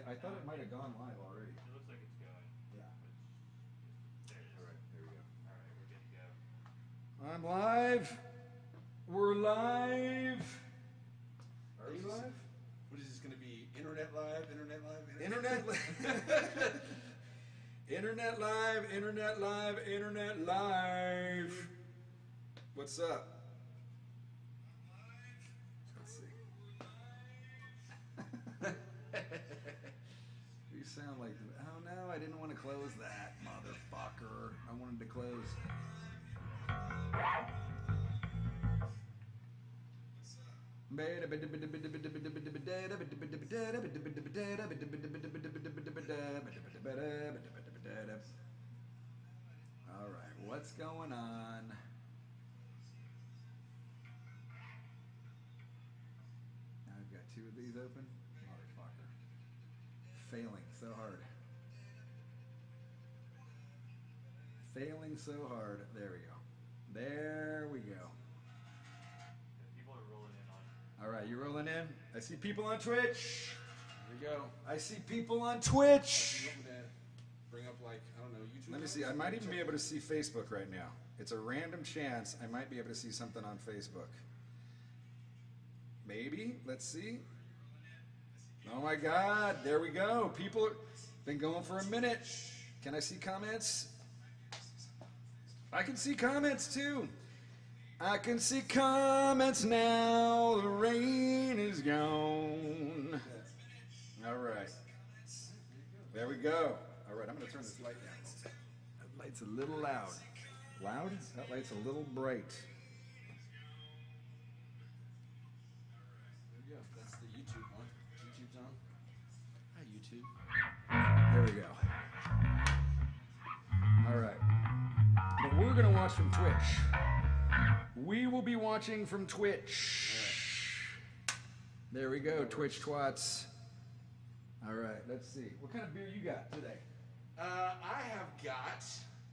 I thought it might have gone live already. It looks like it's going. Yeah. There it is. All right, there we go. All right, we're good to go. I'm live. We're live. Are we live? What is this going to be? Internet live? Internet live? Internet live. Internet live. Internet live. Internet live. What's up? Let's see. You sound like, oh no, I didn't want to close that, motherfucker. I wanted to close. All right, what's going on? Now I've got two of these open. Motherfucker. Failing so hard. Failing so hard. There we go. There we go. People are rolling in on. All right, you rolling in? I see people on Twitch. Here we go. I see people on Twitch. You want me to bring up, like, I don't know, YouTube? Let me see. I might even be able to see Facebook right now. It's a random chance I might be able to see something on Facebook. Maybe. Let's see. Oh my God. There we go. People have been going for a minute. Can I see comments? I can see comments too. I can see comments now. The rain is gone. All right. There we go. All right, I'm going to turn this light down. That light's a little loud. Loud? That light's a little bright. There we go. That's the YouTube one. YouTube's on. Hi, YouTube. There we go. All right. But we're going to watch from Twitch. We will be watching from Twitch. There we go, Twitch twats. All right, let's see. What kind of beer you got today? I have got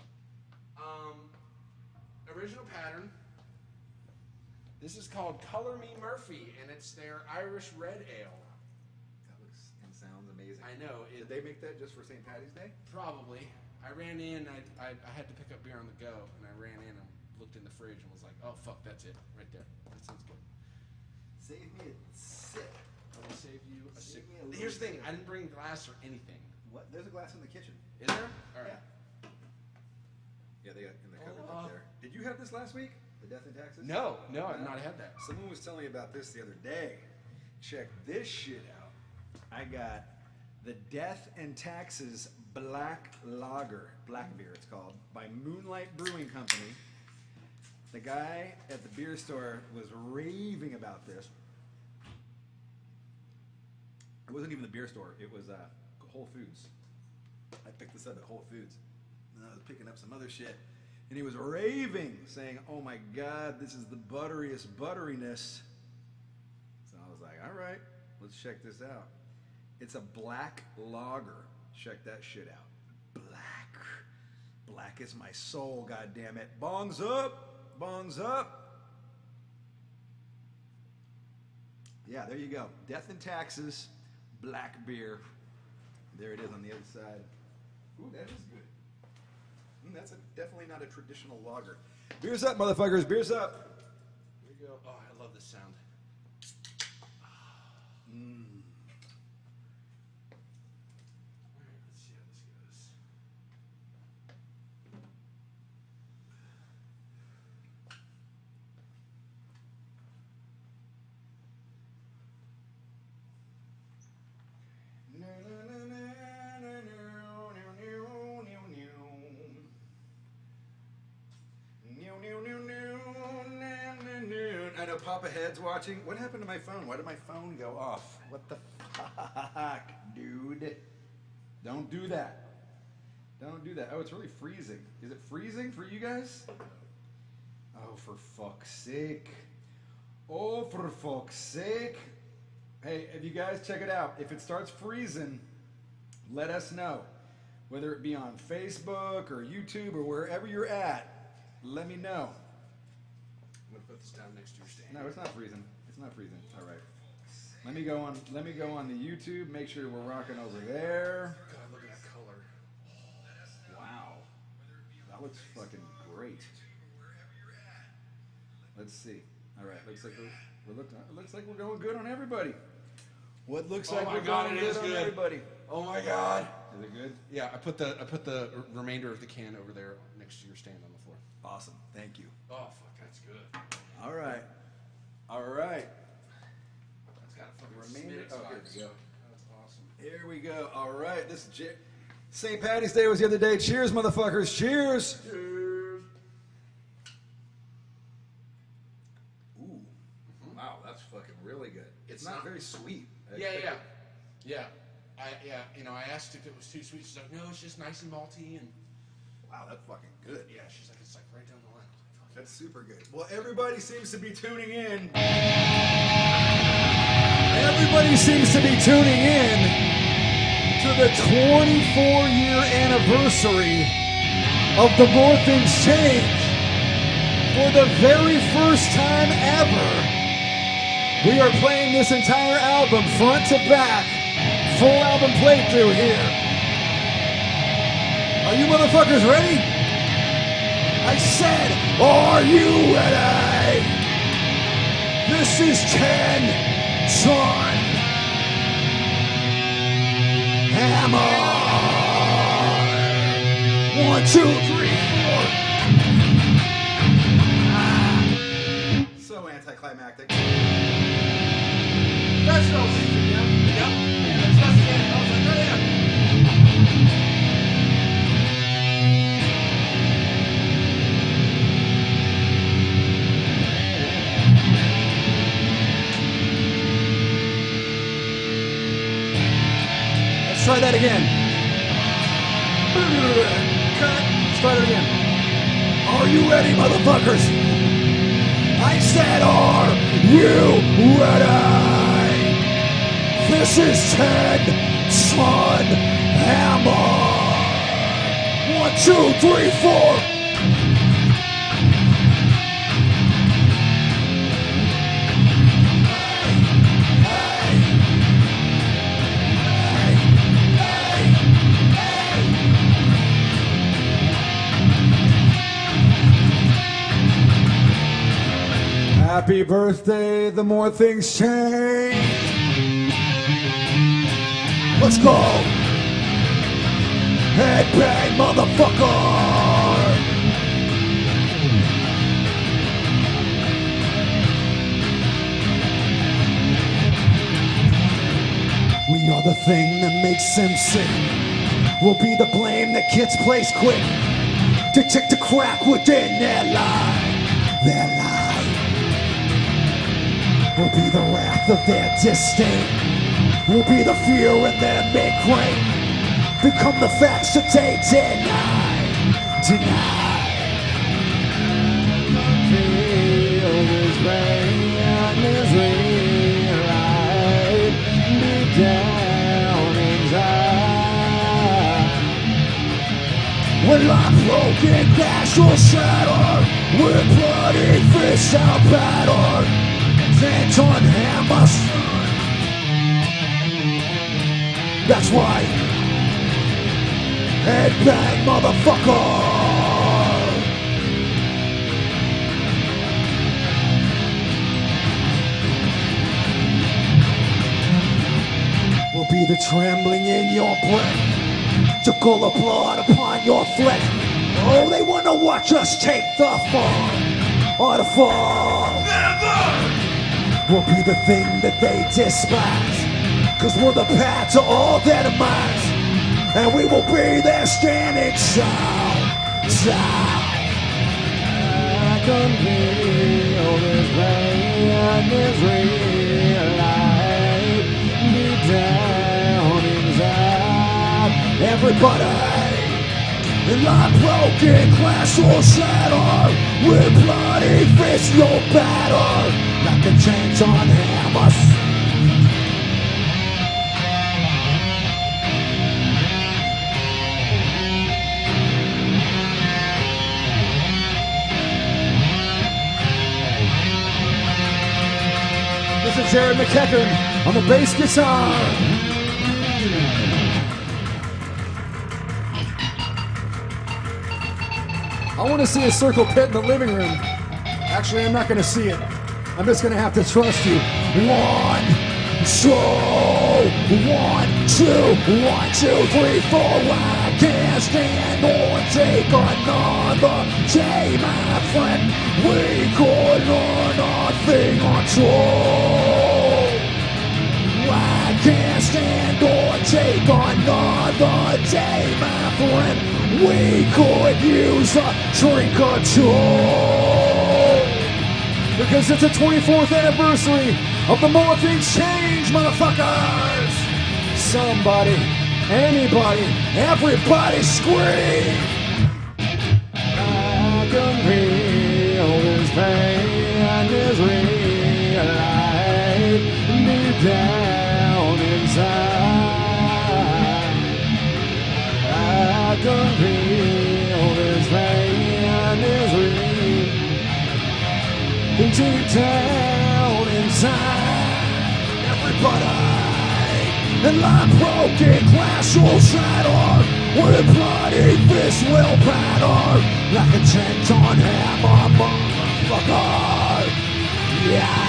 original pattern. This is called Color Me Murphy, and it's their Irish Red Ale. That looks and sounds amazing. I know. Did they make that just for St. Patty's Day? Probably. I ran in, I had to pick up beer on the go, and I ran in and looked in the fridge and was like, oh, fuck, that's it, right there. That sounds good. Save me a sip. I will save you a sip. me a little Here's the thing, sip. I didn't bring glass or anything. What? There's a glass in the kitchen. Is there? All right. Yeah, they got in the cupboard Oh, up there. Did you have this last week? The Death and Taxes? No, I've not had that. Someone was telling me about this the other day. Check this shit out. I got the Death and Taxes Black Lager, black beer it's called, by Moonlight Brewing Company. The guy at the beer store was raving about this. It wasn't even the beer store, it was Whole Foods. I picked this up at Whole Foods. And I was picking up some other shit. And he was raving, saying, oh my God, this is the butteriest butteriness. So I was like, all right, let's check this out. It's a black lager. Check that shit out. Black. Black is my soul, goddammit. Bongs up. Bongs up. Yeah, there you go. Death and Taxes, black beer. There it is on the other side. Ooh, that is good. That's definitely not a traditional lager. Beers up, motherfuckers. Beers up. Here we go. Oh, I love this sound. Mm. All right, let's see how this goes. I know Papa Head's watching. What happened to my phone? Why did my phone go off? What the fuck, dude? Don't do that. Don't do that. Oh, it's really freezing. Is it freezing for you guys? Oh, for fuck's sake. Oh, for fuck's sake. Hey, if you guys check it out, if it starts freezing, let us know. Whether it be on Facebook or YouTube or wherever you're at, let me know. I'm going to put this down next to your stand. No, it's not freezing. It's not freezing. All right. Let me go on the YouTube. Make sure we're rocking over there. God, look at that color. Wow, that looks fucking great. Let's see. All right, looks like we're going good on everybody. What looks like we're going good on everybody? Oh my God. Is it good? Yeah, I put the remainder of the can over there next to your stand on the floor. Awesome. Thank you. Oh fuck, that's good. All right. All right. That's got a fucking Remainder. snippet Oh, here size. we go. That's awesome. Here we go. All right. This is St. Patty's Day was the other day. Cheers, motherfuckers. Cheers. Cheers. Ooh. Wow, that's fucking really good. It's not very sweet. Yeah. I asked if it was too sweet. She's like, no, it's just nice and malty and. Wow, that's fucking good. Yeah, she's like, it's like right down the line. That's super good. Well, everybody seems to be tuning in. Everybody seems to be tuning in to the 24-year anniversary of The More Things Change. For the very first time ever, we are playing this entire album front to back. Full album playthrough here. Are you motherfuckers ready? I said, are you ready? This is 10 Son Hammer. 1, 2, 3, 4. So anticlimactic. That's no secret, yeah. That's just it. I was like, oh yeah. Let's try that again. Cut. Let's try it again. Are you ready, motherfuckers? I said, are you ready? This is 10 Son Hammer. 1, 2, 3, 4. Happy birthday, the more things change. Let's go. Headbang, motherfucker. We are the thing that makes them sick. We'll be the blame that gets placed quick. Detect the crack within their lie. Their lie. We'll be the wrath of their disdain. We'll be the fear in their migraine. Become the facts that they deny. Feel this pain is real. Deep down inside. When like broken glass will shatter. With bloody fists out battered. Hands on hammers. That's right. Headbang, motherfucker. Will be the trembling in your breath. To call the blood upon your flesh. Oh, they wanna watch us take the fall. Or the fall. Never! We'll be the thing that they despise. Cause we're the path to all their demise. And we will be there standing side. I can feel this pain is real life. Deep down inside. Everybody. Like broken glass will shatter. With bloody fists you'll batter. Like the chains on hammers. This is Jared McKecken. on the bass guitar. I want to see a circle pit in the living room. Actually, I'm not going to see it. I'm just going to have to trust you. 1, 2, 1, 2, 1, 2, 3, 4. I can't stand or take another day, my friend. We could learn nothing at all. I can't stand or take another day, my friend. We could use a drink or two. Because it's the 24th anniversary of the More Things Change, motherfuckers! Somebody, anybody, everybody scream! I can feel this pain and this real light deep down inside. I can feel this pain and this real deep down inside. Everybody, and like broken glass will shatter, with bloody fists will batter, like a 10-ton hammer, motherfucker. Yeah.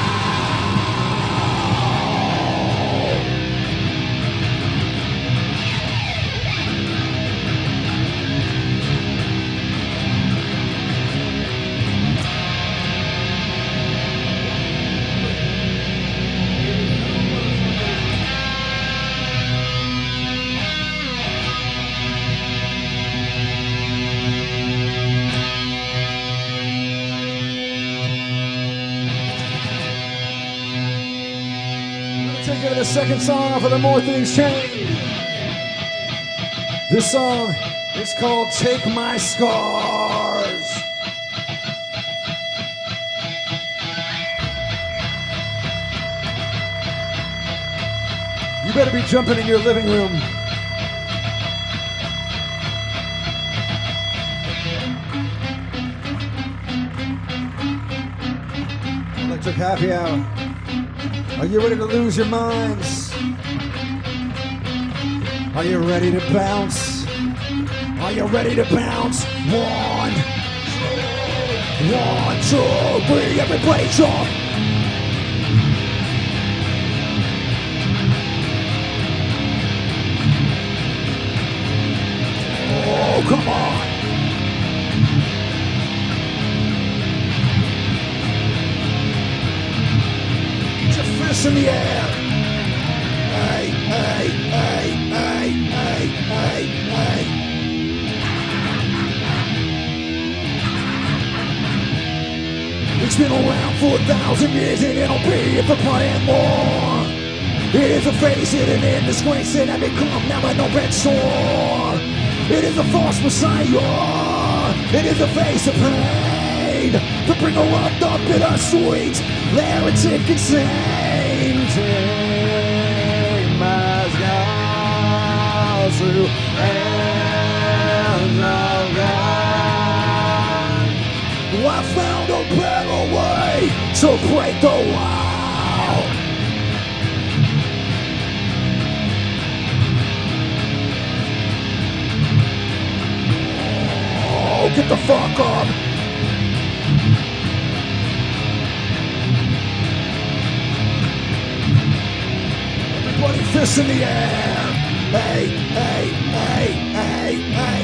The second song for the More Things Change. This song is called Take My Scars. You better be jumping in your living room. Electric Happy Hour. Are you ready to lose your minds? Are you ready to bounce? Are you ready to bounce? 1, 2, 3, everybody jump! Oh, come on! In the air. Hey, hey, hey, hey, hey, hey, hey. It's been around for 1,000 years and it'll be for plenty more. It is a face hidden in disgrace and have become now an open sore. It is a false messiah. It is the face of pain to bring her up the bittersweet, heretic insane. Take my scars through hands of God. I found a better way to break the wall. Oh, get the fuck up. Fists in the air. Hey, hey, hey, hey, hey.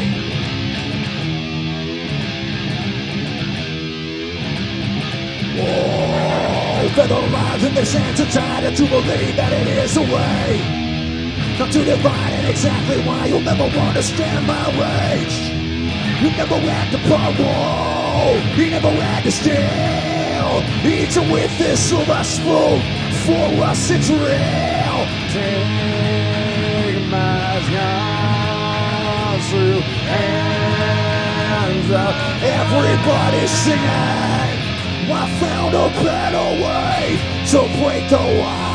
Whoa, feather lives in their hands are tied to believe that it is the way. Not to divide it exactly why you'll never understand my rage. You never had to borrow, you never had to steal. Eating with this silver spoon, for us it's real. Take my scars through hands up. Everybody singing. I found a better way to break the wall.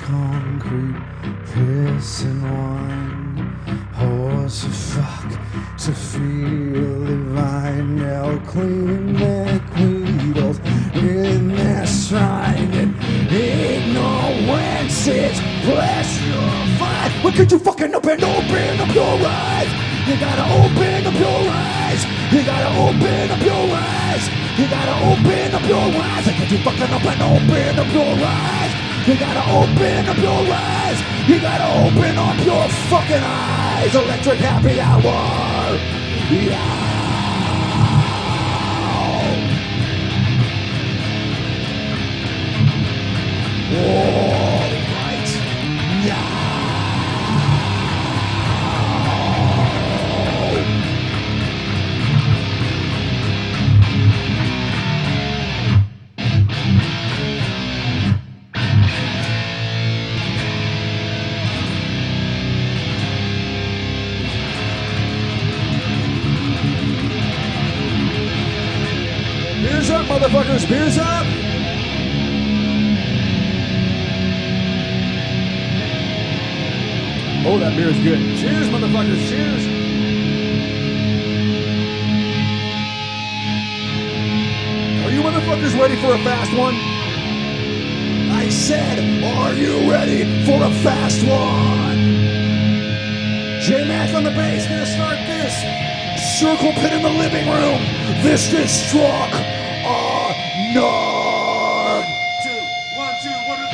concrete, piss and wine, horse of fuck to feel divine, nail clean neck needles in their shrine, and ignorance is pleasurified. Why could you fucking open up your eyes? You gotta open up your eyes. You gotta open up your eyes. You gotta open up your eyes. Why can't you fucking open up your eyes? You gotta open up your eyes. You gotta open up your fucking eyes. Electric happy hour. Yeah. All right. Yeah. Beers up, motherfuckers, beers up! Oh, that beer is good. Cheers, motherfuckers, cheers! Are you motherfuckers ready for a fast one? I said, are you ready for a fast one? J-Mac on the bass, gonna start this. Circle pit in the living room. This is struck a nerve. 2, 1, 2, 1, 2,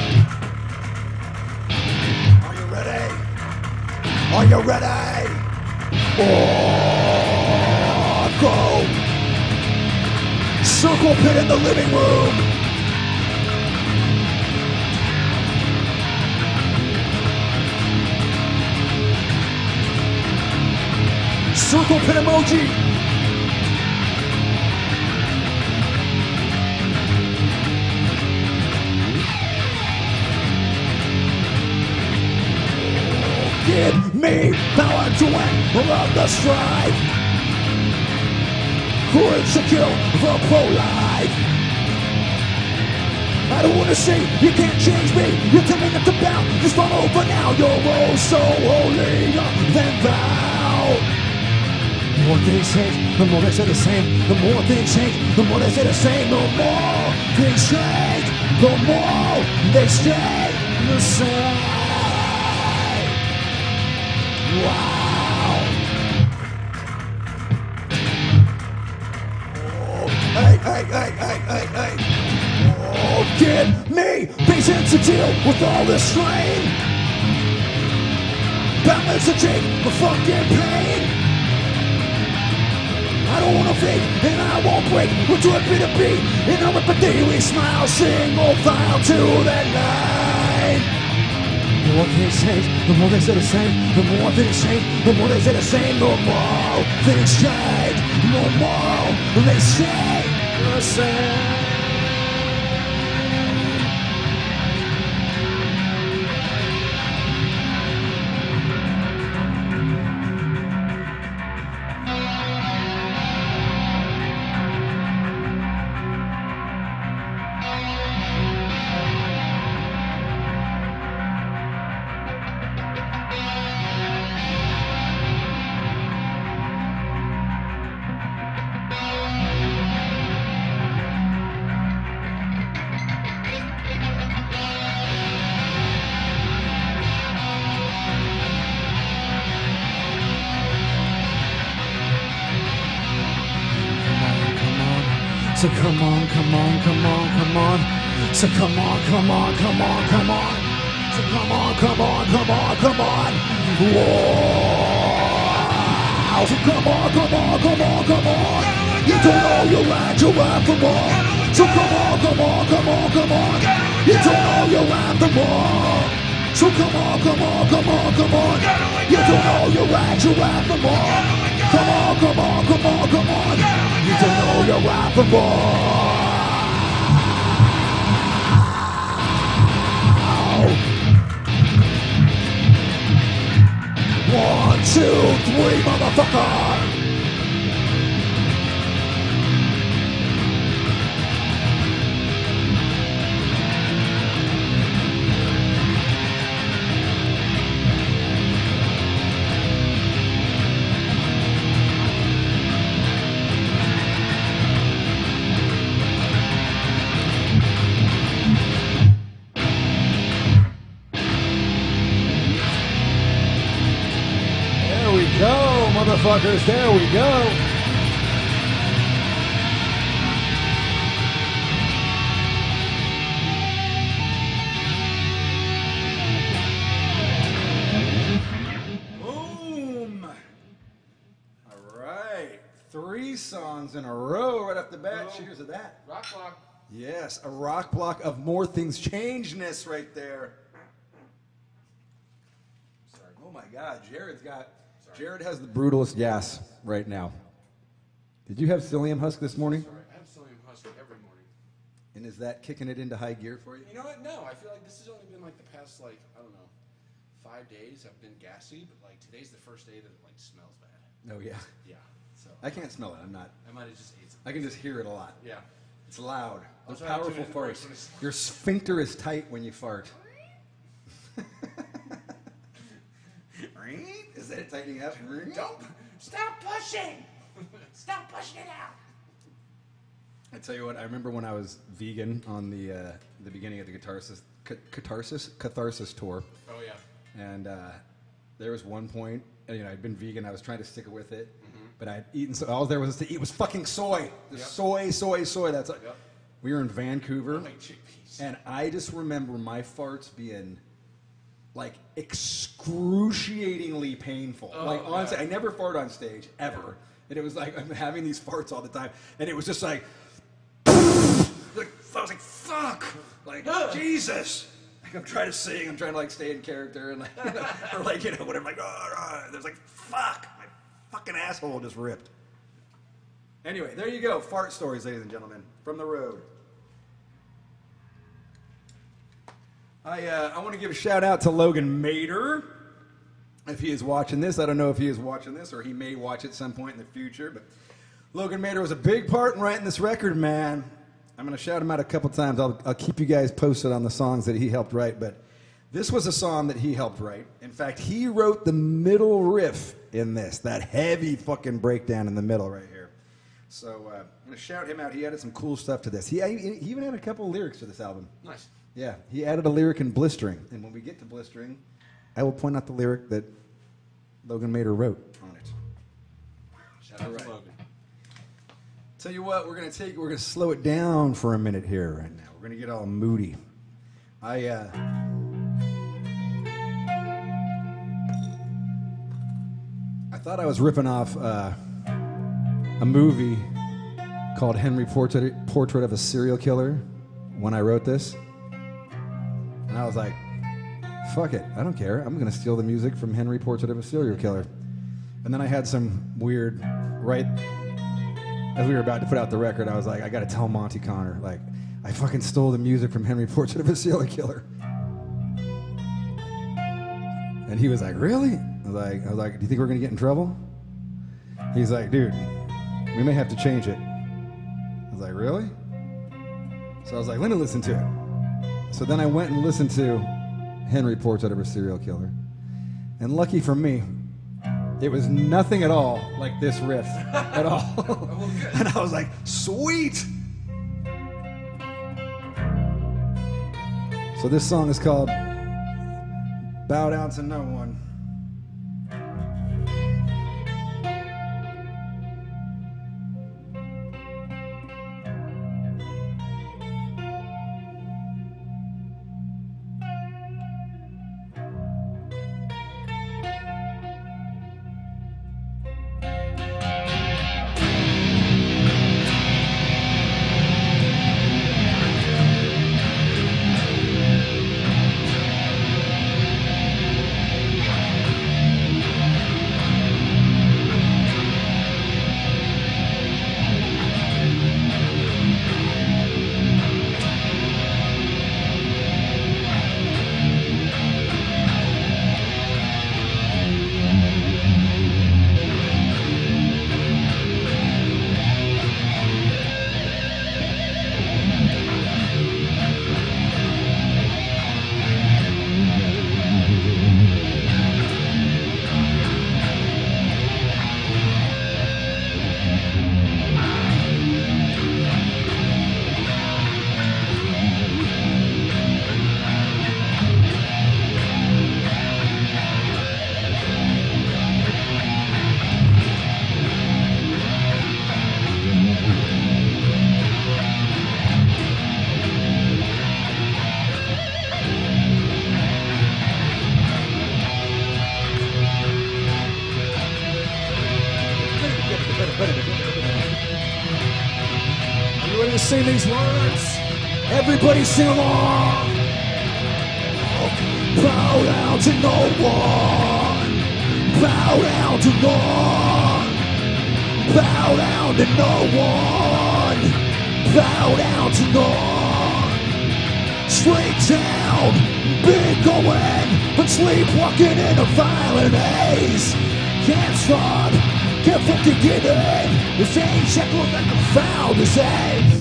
3, 4. Are you ready? Are you ready? Oh, go. Circle pit in the living room. Circle pit emoji. Give me power to end all of the strife. Courage to kill the pro-life. I don't wanna say you can't change me. You're telling me to bow. Just fall over now. You're oh so holy than thou. The more things change, the more they say the same. The more things change, the more they say the same. The more things change, the more they stay the same. Wow. Oh, hey. Oh, give me patience to deal with all this strain. Balance to take the fucking pain. I don't wanna fake, and I won't break. We'll do it beat to beat, and I'll rip a daily smile, single file to the night. The more things change, the more they say the same. The more things change, the more they say the same. The more things change, the more they say the same. So come on. So come on. So come on. So come on. Whoa. So come on. You don't know you're right for more. So come on. You don't know you're right for more. So come on. You don't know you're right for more. Come on. You don't know you're right for more. 1, 2, 3, motherfucker. motherfuckers. There we go. Boom. All right. 3 songs in a row right off the bat. Boom. Cheers to that. Rock block. Yes, a rock block of More Things Changeness right there. Sorry. Oh my God, Jared Sorry. has the brutalest gas right now. Did you have psyllium husk this morning? Sorry. I have psyllium husk every morning. And is that kicking it into high gear for you? You know what? No, I feel like this has only been like the past, like, I don't know, 5 days have been gassy, but like today's the first day that it like smells bad. Oh yeah. Yeah. So I can't smell it. I'm not. I might have just ate some. I can just hear it a lot. Yeah. It's loud. Those Also, I have powerful to embrace farts. this. Your sphincter is tight when you fart. Is that tightening up? Don't stop pushing. Stop pushing it out. I tell you what, I remember when I was vegan on the beginning of the catharsis tour, Oh yeah. and there was one point, you know, I'd been vegan, I was trying to stick with it, but I'd eaten, so all there was to eat was fucking soy. Just Yep. soy. That's like, Yep. we were in Vancouver, Like chickpeas. and I just remember my farts being like excruciatingly painful. Oh, like on God. stage, I never fart on stage ever, and it was like I'm having these farts all the time, and it was just like, like I was like, fuck, like Jesus. Like I'm trying to sing, I'm trying to like stay in character, and like, you know, or like, you know, whatever. Like, there's like, fuck, my fucking asshole just ripped. Anyway, there you go, fart stories, ladies and gentlemen, from the road. I want to give a shout out to Logan Mader, if he is watching this. I don't know if he is watching this, or he may watch it some point in the future, but Logan Mader was a big part in writing this record, man. I'm going to shout him out a couple times. I'll keep you guys posted on the songs that he helped write, but this was a song that he helped write. In fact, he wrote the middle riff in this, that heavy fucking breakdown in the middle right here. So I'm going to shout him out. He added some cool stuff to this. He even had a couple of lyrics to this album. Nice. Yeah, he added a lyric in Blistering. And when we get to Blistering, I will point out the lyric that Logan Mader wrote on it. Shout out All to right. Logan. Tell you what, we're gonna slow it down for a minute here right now. We're gonna get all moody. I thought I was ripping off a movie called Henry Portrait of a Serial Killer when I wrote this. And I was like, fuck it, I don't care. I'm gonna steal the music from Henry Portrait of a Serial Killer. And then I had some weird, right as we were about to put out the record, I was like, I gotta tell Monty Connor, like, I fucking stole the music from Henry Portrait of a Serial Killer. And he was like, really? I was like, do you think we're gonna get in trouble? He's like, dude, we may have to change it. I was like, really? So I was like, let me listen to it. So then I went and listened to Henry Portrait of a Serial Killer. And lucky for me, it was nothing at all like this riff at all. And I was like, sweet! So this song is called Bow Down to No One. sing these words. Everybody sing along. Bow down to no one. Bow down to none. Bow down to no one. Bow down to none. Straight down, big going, but sleepwalking in a violent haze. Can't stop, can't fucking get in. This ain't shackled like the foulest haze.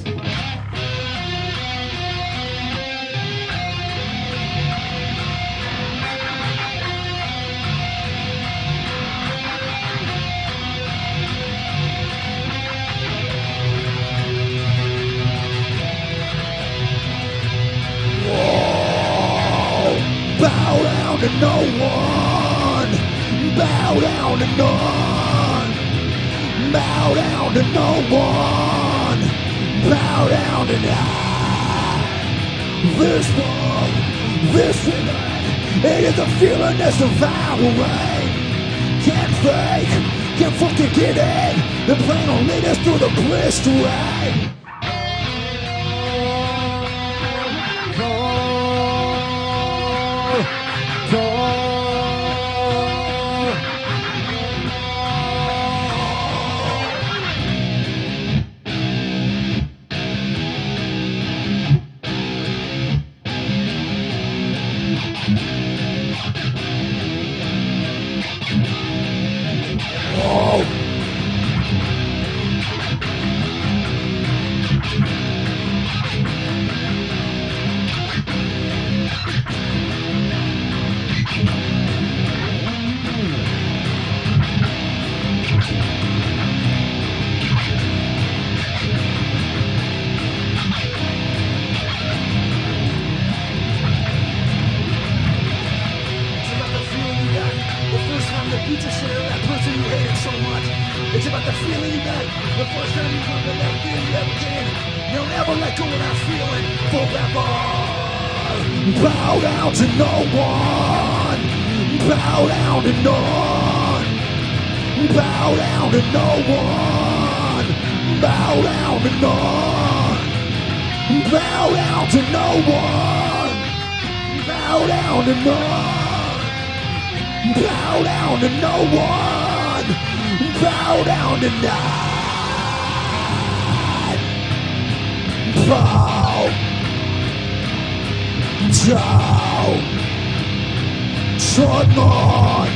Bow down to no one. Bow down to none. Bow down to no one. Bow down to none. This one, this woman, it is a feeling that's devouring. Can't fake, can't fucking get in. The plan will lead us through the blistering. Bow down to no one. Bow down to none. Bow down to no one. Bow down to none. Bow down to no one. Bow down to none. Bow down to no one. Bow down to none. Bow down to none.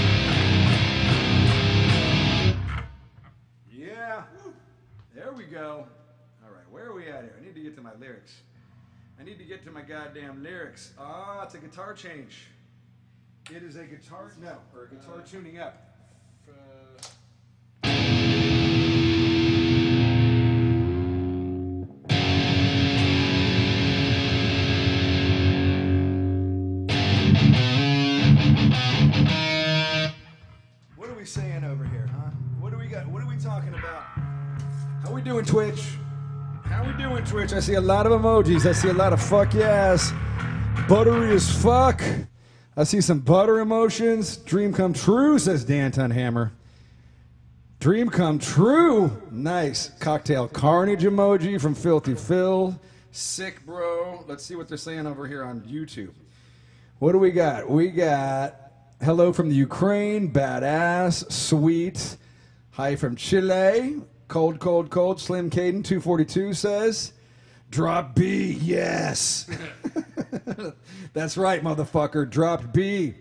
Yeah, there we go. All right, where are we at here? I need to get to my lyrics. I need to get to my goddamn lyrics. Ah, it's a guitar change. It is a guitar, no, or a guitar tuning up. What are we saying over here, huh? What do we got? What are we talking about? How we doing, Twitch? How we doing, Twitch? I see a lot of emojis. I see a lot of fuck yes. Buttery as fuck. I see some butter emotions. Dream come true, says Dan Tunhammer. Dream come true. Nice. Cocktail carnage emoji from Filthy Phil. Sick, bro. Let's see what they're saying over here on YouTube. What do we got? We got hello from the Ukraine. Badass. Sweet. Hi from Chile. Cold, cold, cold. Slim Caden 242 says, drop B, yes. That's right, motherfucker. Dropped B.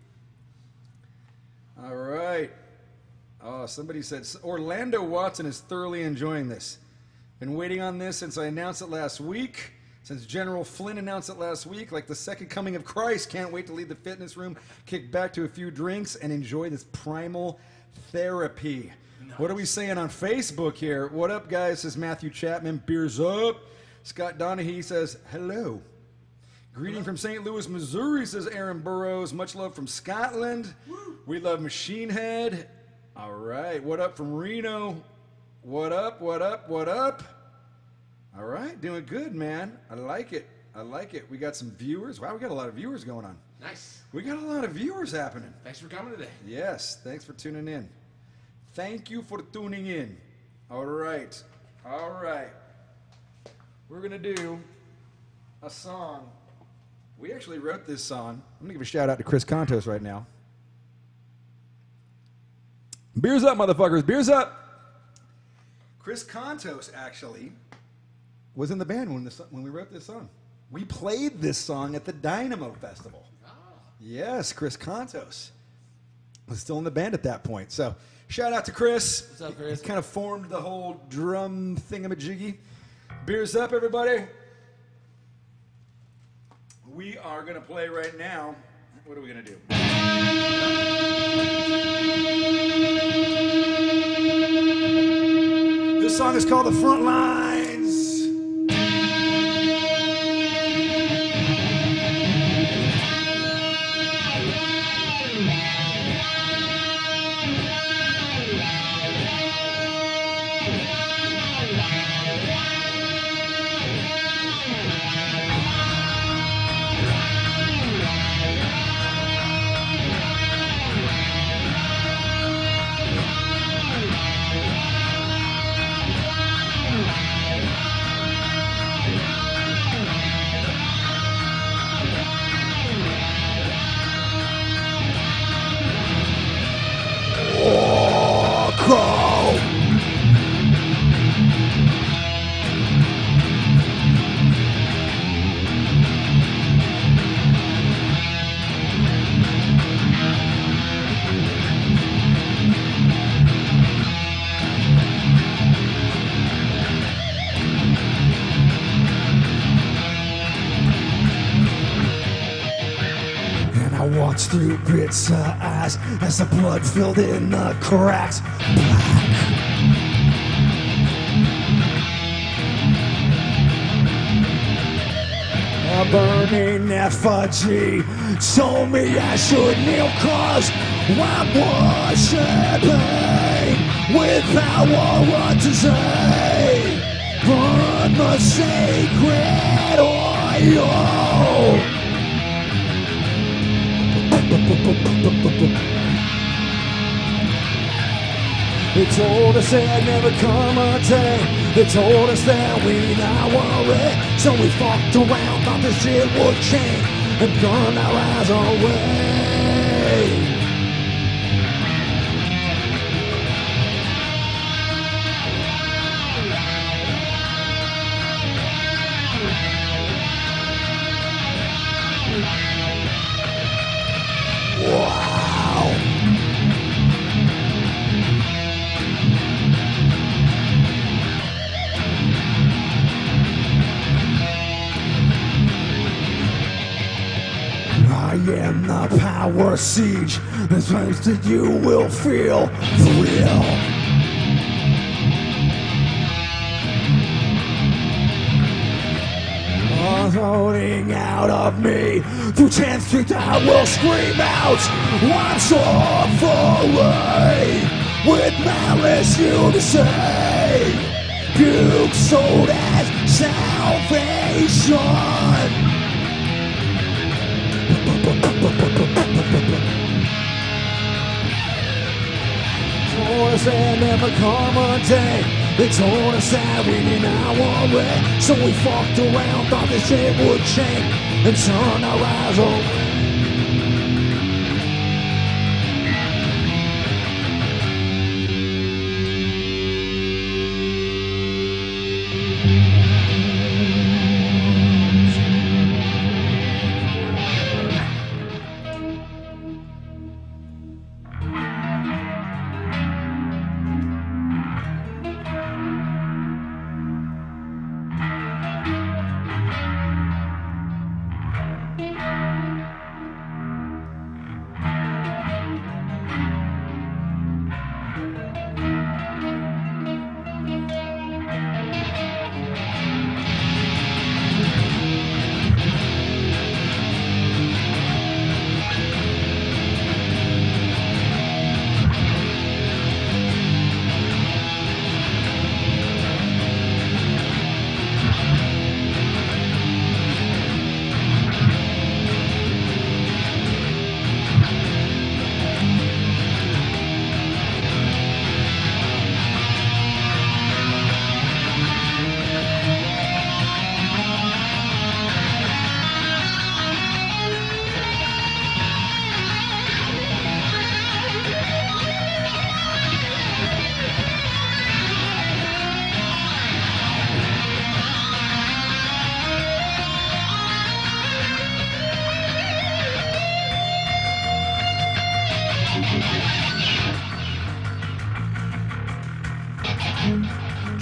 All right. Oh, somebody said, Orlando Watson is thoroughly enjoying this. Been waiting on this since I announced it last week. Since General Flynn announced it last week, like the second coming of Christ. Can't wait to leave the fitness room, kick back to a few drinks, and enjoy this primal therapy. Nice. What are we saying on Facebook here? What up, guys? Says Matthew Chapman. Beers up. Scott Donahue says, hello. Greeting from St. Louis, Missouri, says Aaron Burrows. Much love from Scotland. Woo. We love Machine Head. All right. What up from Reno? What up, what up, what up? All right. Doing good, man. I like it. I like it. We got some viewers. Wow, we got a lot of viewers going on. Nice. We got a lot of viewers happening. Thanks for coming today. Yes. Thanks for tuning in. Thank you for tuning in. All right. All right. we're going to do a song. We actually wrote this song. I'm going to give a shout out to Chris Contos right now. Beers up, motherfuckers. Beers up. Chris Contos actually was in the band when we wrote this song. We played this song at the Dynamo Festival. Ah. Yes, Chris Contos was still in the band at that point. So shout out to Chris. What's up, Chris? He kind of formed the whole drum thingamajiggy. Beers up, everybody. We are going to play right now. What are we going to do? This song is called The Frontlines. Through bits of eyes as the blood filled in the cracks. A burning effigy told me I should kneel, 'cause I'm worshiping with power unto say, burn the sacred oil. They told us there'd never come a day. They told us that we'd not worry. So we fucked around, thought this shit would change, and burned our eyes away. Wow. I am the power siege. The times that you will feel thrill. Floating out of me through 10th Street, I will scream out, I'm suffering with malice you to say. You sold as salvation. Told us there'd never come a day. They told us that we need not worry. So we fucked around, thought this shit would change, and turned our eyes away.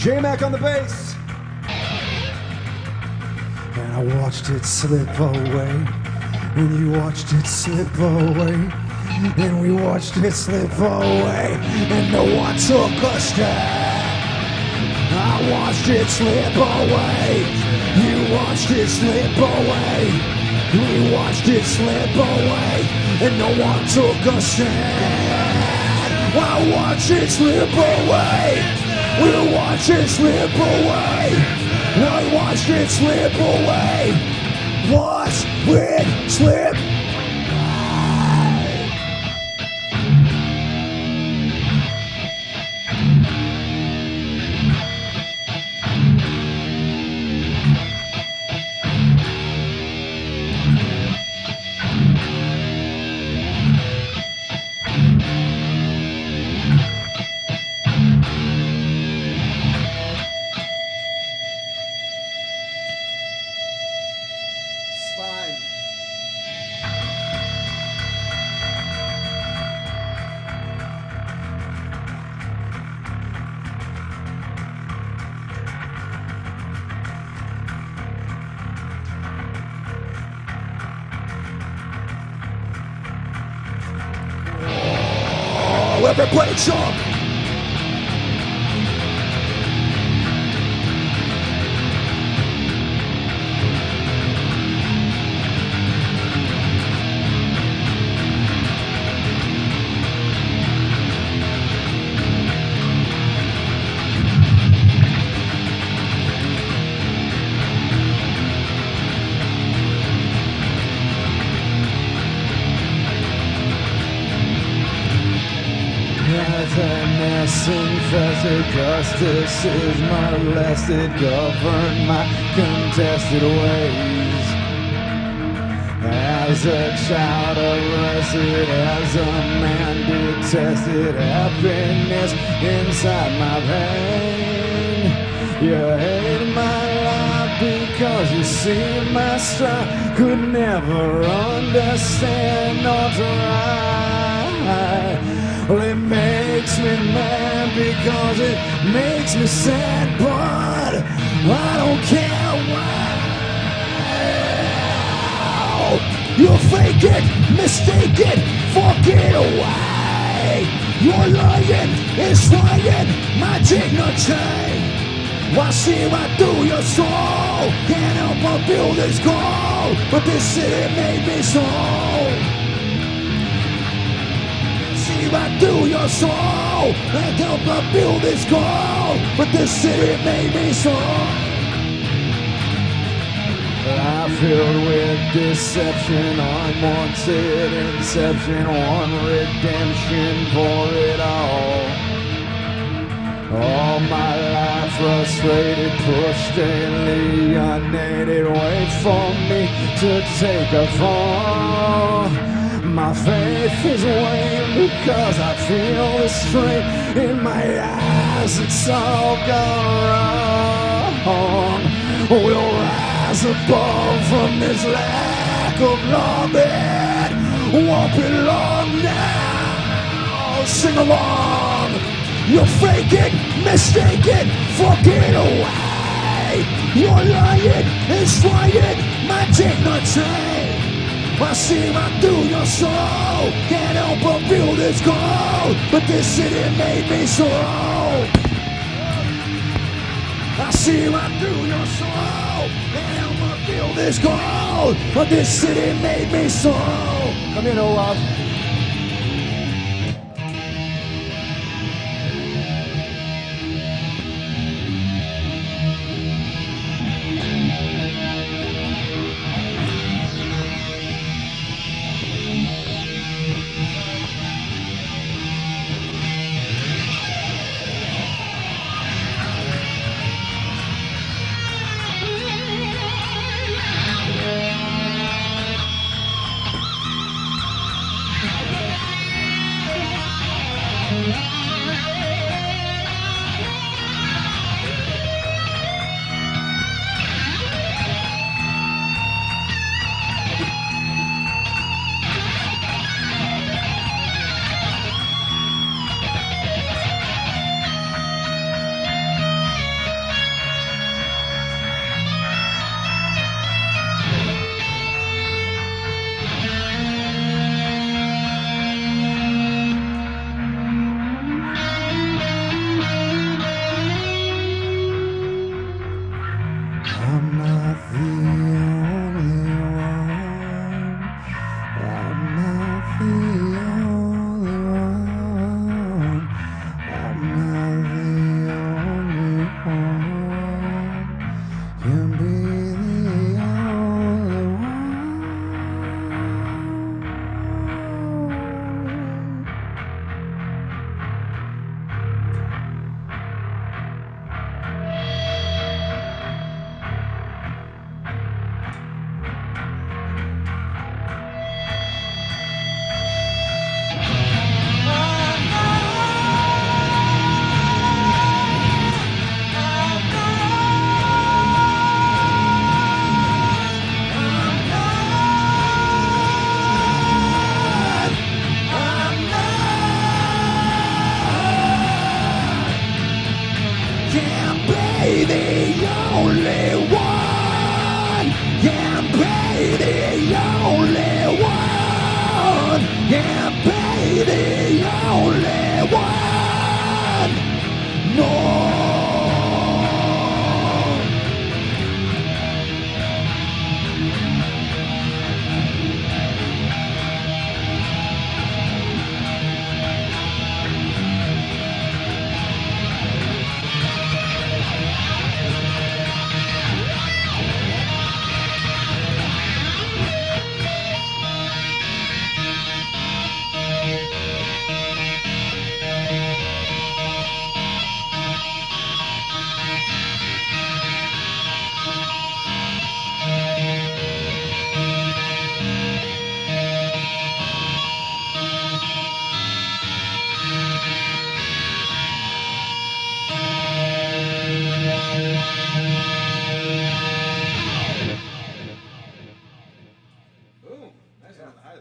J-Mac on the bass. And I watched it slip away, and you watched it slip away, and we watched it slip away, and no one took a step. I watched it slip away, you watched it slip away, we watched it slip away, and no one took a stand. I watched it slip away, we watched it slip away, I watched it slip away, watched it slip away. Everybody jump! Infested justice is molested, govern my contested ways. As a child arrested, as a man detested, happiness inside my pain. You hate my life because you see my strife, could never understand or try. Well, it makes me mad because it makes me sad, but I don't care why. You fake it, mistake it, fuck it away. You're lying, enslaving my dignity. I see right through your soul, can't help but feel this cold, but this city made me so. Right through your soul, can't help but feel this cold, but this city made me so. I'm filled with deception, unwanted inception, one redemption for it all. All my life frustrated, pushed alienated, wait for me to take a fall. My faith is waned because I feel the strain in my eyes. It's all gone wrong. We'll rise above from this lack of loving. Won't be long now. Sing along. You're faking, mistaken, fuck it away. You're lying, enslaving my dignity. I see right through your soul, can't help but feel this cold, but this city made me so. I see right through your soul, can't help but feel this cold, but this city made me so. Come here, no love.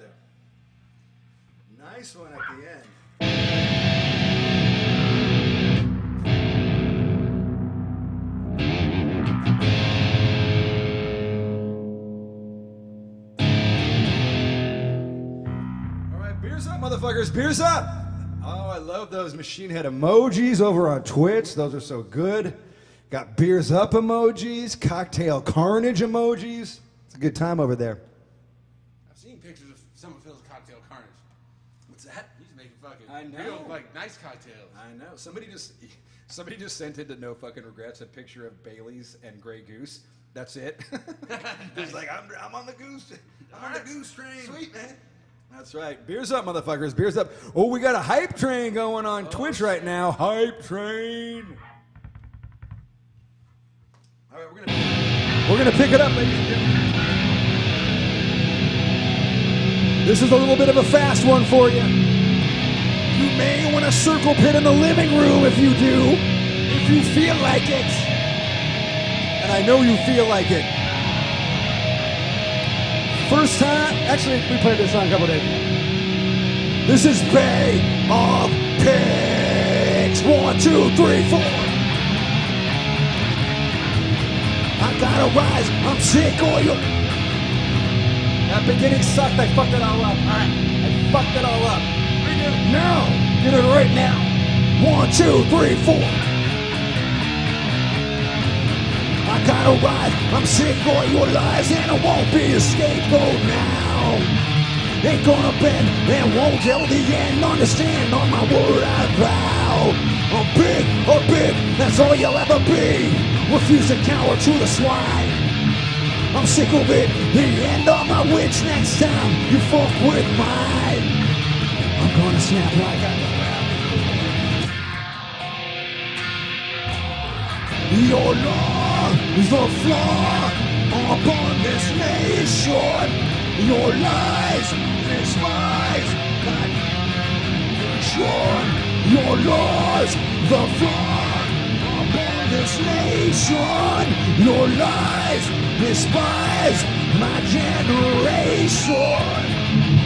either. Nice one at the end. All right, beers up, motherfuckers, beers up. Oh, I love those machine head emojis over on Twitch. Those are so good. Got beers up emojis, cocktail carnage emojis. It's a good time over there. I've seen pictures of some of Phil's cocktail carnage. What's that? He's making fucking I know. real, like, nice cocktails. I know. Somebody just sent into No Fucking Regrets a picture of Bailey's and Grey Goose. That's it. It's like, I'm on the goose. I'm on the goose train. Sweet, man. That's right. Beers up, motherfuckers. Beers up. Oh, we got a hype train going on Twitch right now. Hype train. All right, we're gonna pick it up, ladies and gentlemen. This is a little bit of a fast one for you. You may want to circle pit in the living room if you do, if you feel like it. And I know you feel like it. First time, actually, we played this song a couple days ago. This is Bay of Pigs. 1, 2, 3, 4. I gotta rise, I'm sick of you. That beginning sucked, I fucked it all up. Alright, I fucked it all up. Redo it now. Get it right now. 1, 2, 3, 4. I gotta rise, I'm sick of your lies, and I won't be a scapegoat now. Ain't gonna bend and won't till the end. Understand on my word I vow. I'm big, that's all you'll ever be. Refuse to cower to the swine. I'm sick of it, the end of my wits. Next time you fuck with mine, I'm gonna snap like I never have. Your law is the flaw upon this nation. Your lies despise my nation. Your laws the flaw upon this nation. Your lies despise my generation.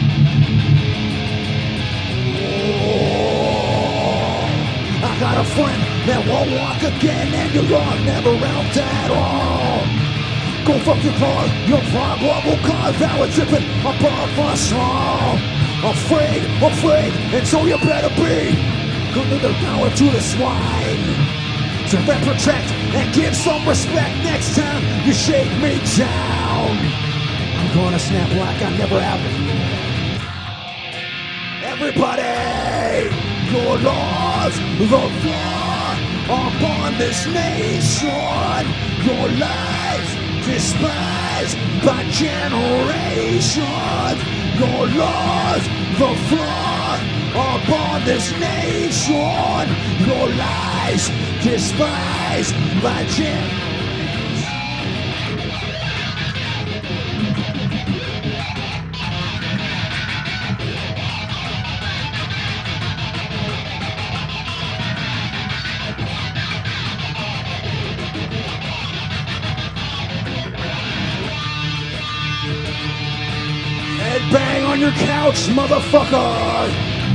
I got a friend that won't walk again, and you're never out at all. Go fuck your car, your problem will cause power tripping above us all. I'm afraid, and so you better be. Come to the power to the swine. To protect and give some respect next time you shake me down. I'm gonna snap like I never have before. Everybody, your laws, the flaw upon this nation. Your lies despised by generations. Your laws, the flaw upon this nation. Your lies despised by generations. Bang on your couch, motherfucker!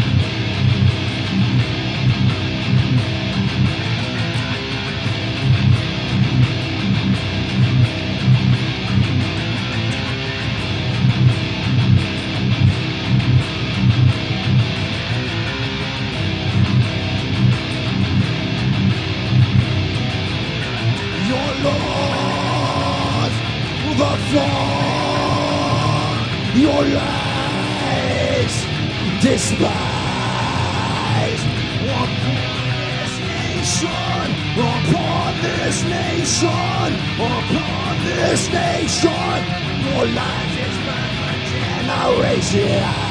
Your laws, the flaw. Your lies despise upon this nation, upon this nation. Your lies despise my generation.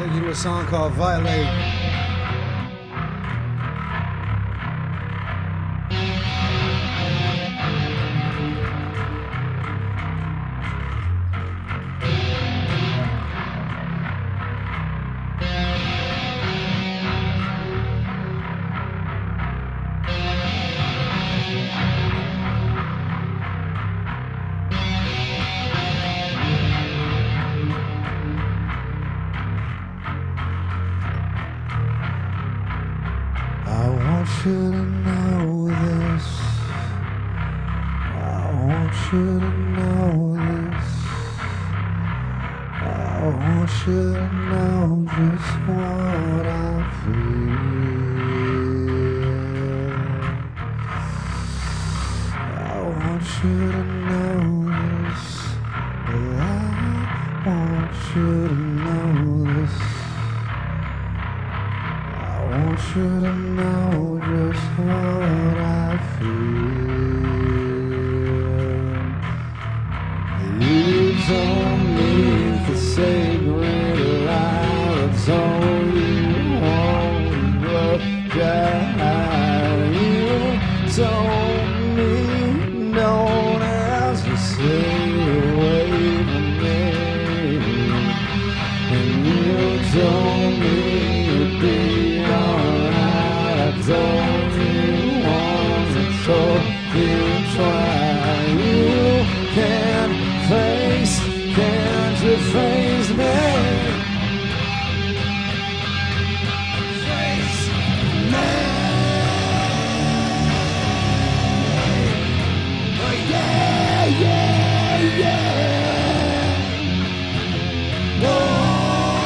Take you to a song called Violate. I want you to know this. I want you to know this. I want you to know just what I feel. I want you to know this. I want you to know this. I want you to know just what I feel. You don't need the sacred lies on you won't look at. You don't need no one else to stay away from me. And you don't need to be alright. I don't you want to so you try. You can't you face me? Face me. Oh yeah, yeah, yeah. Whoa.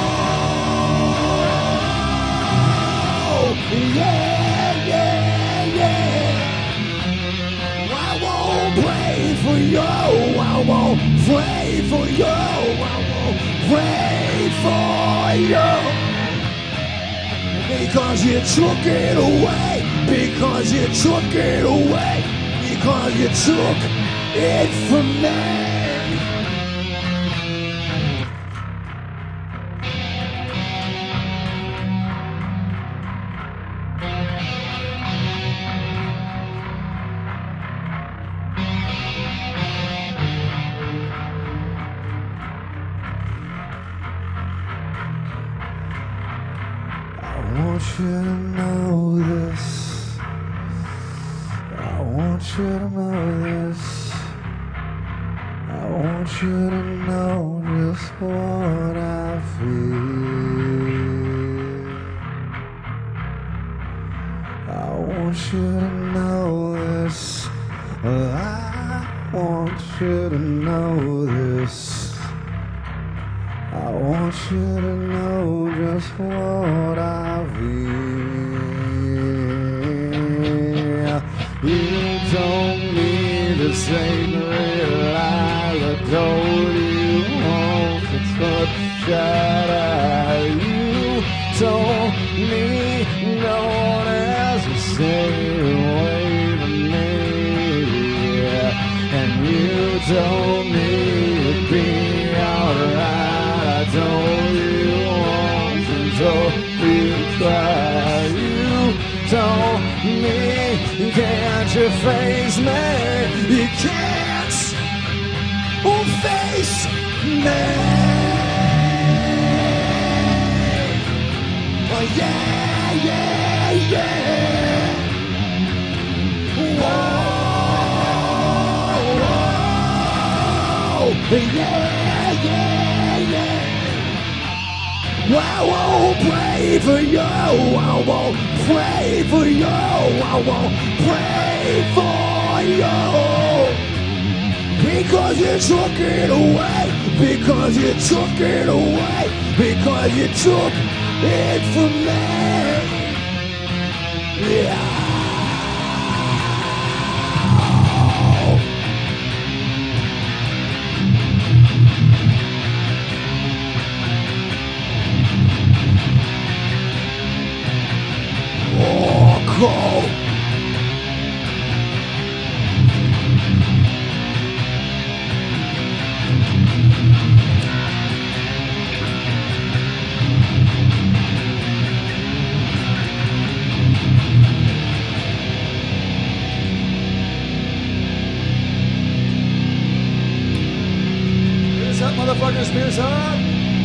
Yeah, yeah, yeah. I won't pray for you. I won't pray for you. I won't pray for you. Because you took it away. Because you took it away. Because you took it from me. I want you to know this. I want you to know this. I want you to know just what I feel. I want you to know this. I want you to know this. I want you to know just what I feel. You don't need to sacred lie that told you won't touch shadow. You don't need no one else to stay away from me. And you don't need to be alright. I don't you want to so you try. You don't need, can't you face me? You can't face me. Oh yeah, yeah, yeah. Whoa, yeah, yeah, yeah. I won't pray for you. I won't pray for you. I won't pray for you. Because you took it away. Because you took it away. Because you took it from me. Yeah. Go. motherfuckers. Spears up.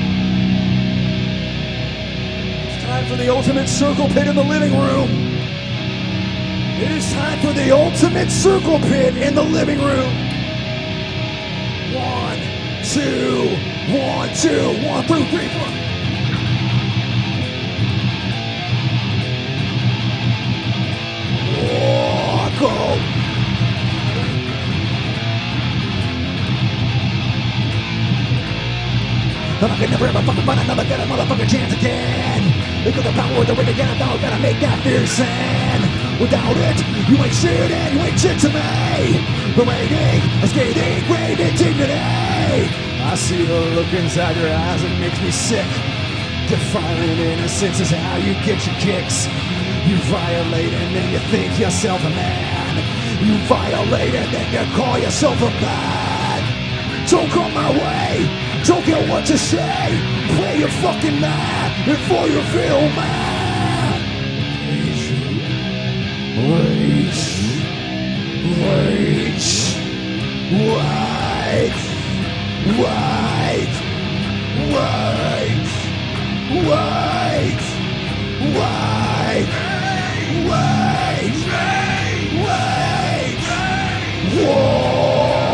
It's time for the ultimate circle pit in the living room. It is time for the ultimate circle pit in the living room. 1, 2, 1, 2, 1, 2, 3, 4. Oh, go. I can never ever fucking find another get a motherfucking chance again. Because the power of the ring again, I don't gotta make that fear sin. Without it, you ain't shit and you ain't shit to me. Parading a scathing grave indignity. I see the look inside your eyes, it makes me sick. Defiling innocence is how you get your kicks. You violate and then you think yourself a man. You violate and then you call yourself a man. Don't come my way. Don't care what to say. Play your fucking mad before you feel mad. Rage. Rage. Wait. Wait. Wait. Wait. Wait. Wait. Wait. Whoa.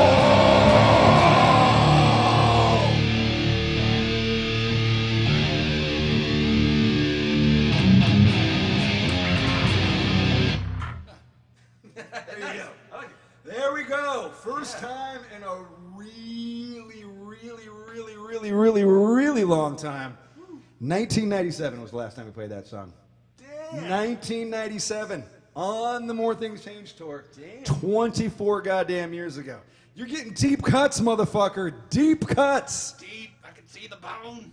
There we go. First time in a really long time. 1997 was the last time we played that song. Damn. 1997 on the More Things Change tour. Damn. 24 goddamn years ago. You're getting deep cuts, motherfucker. Deep cuts. Deep. I can see the bone.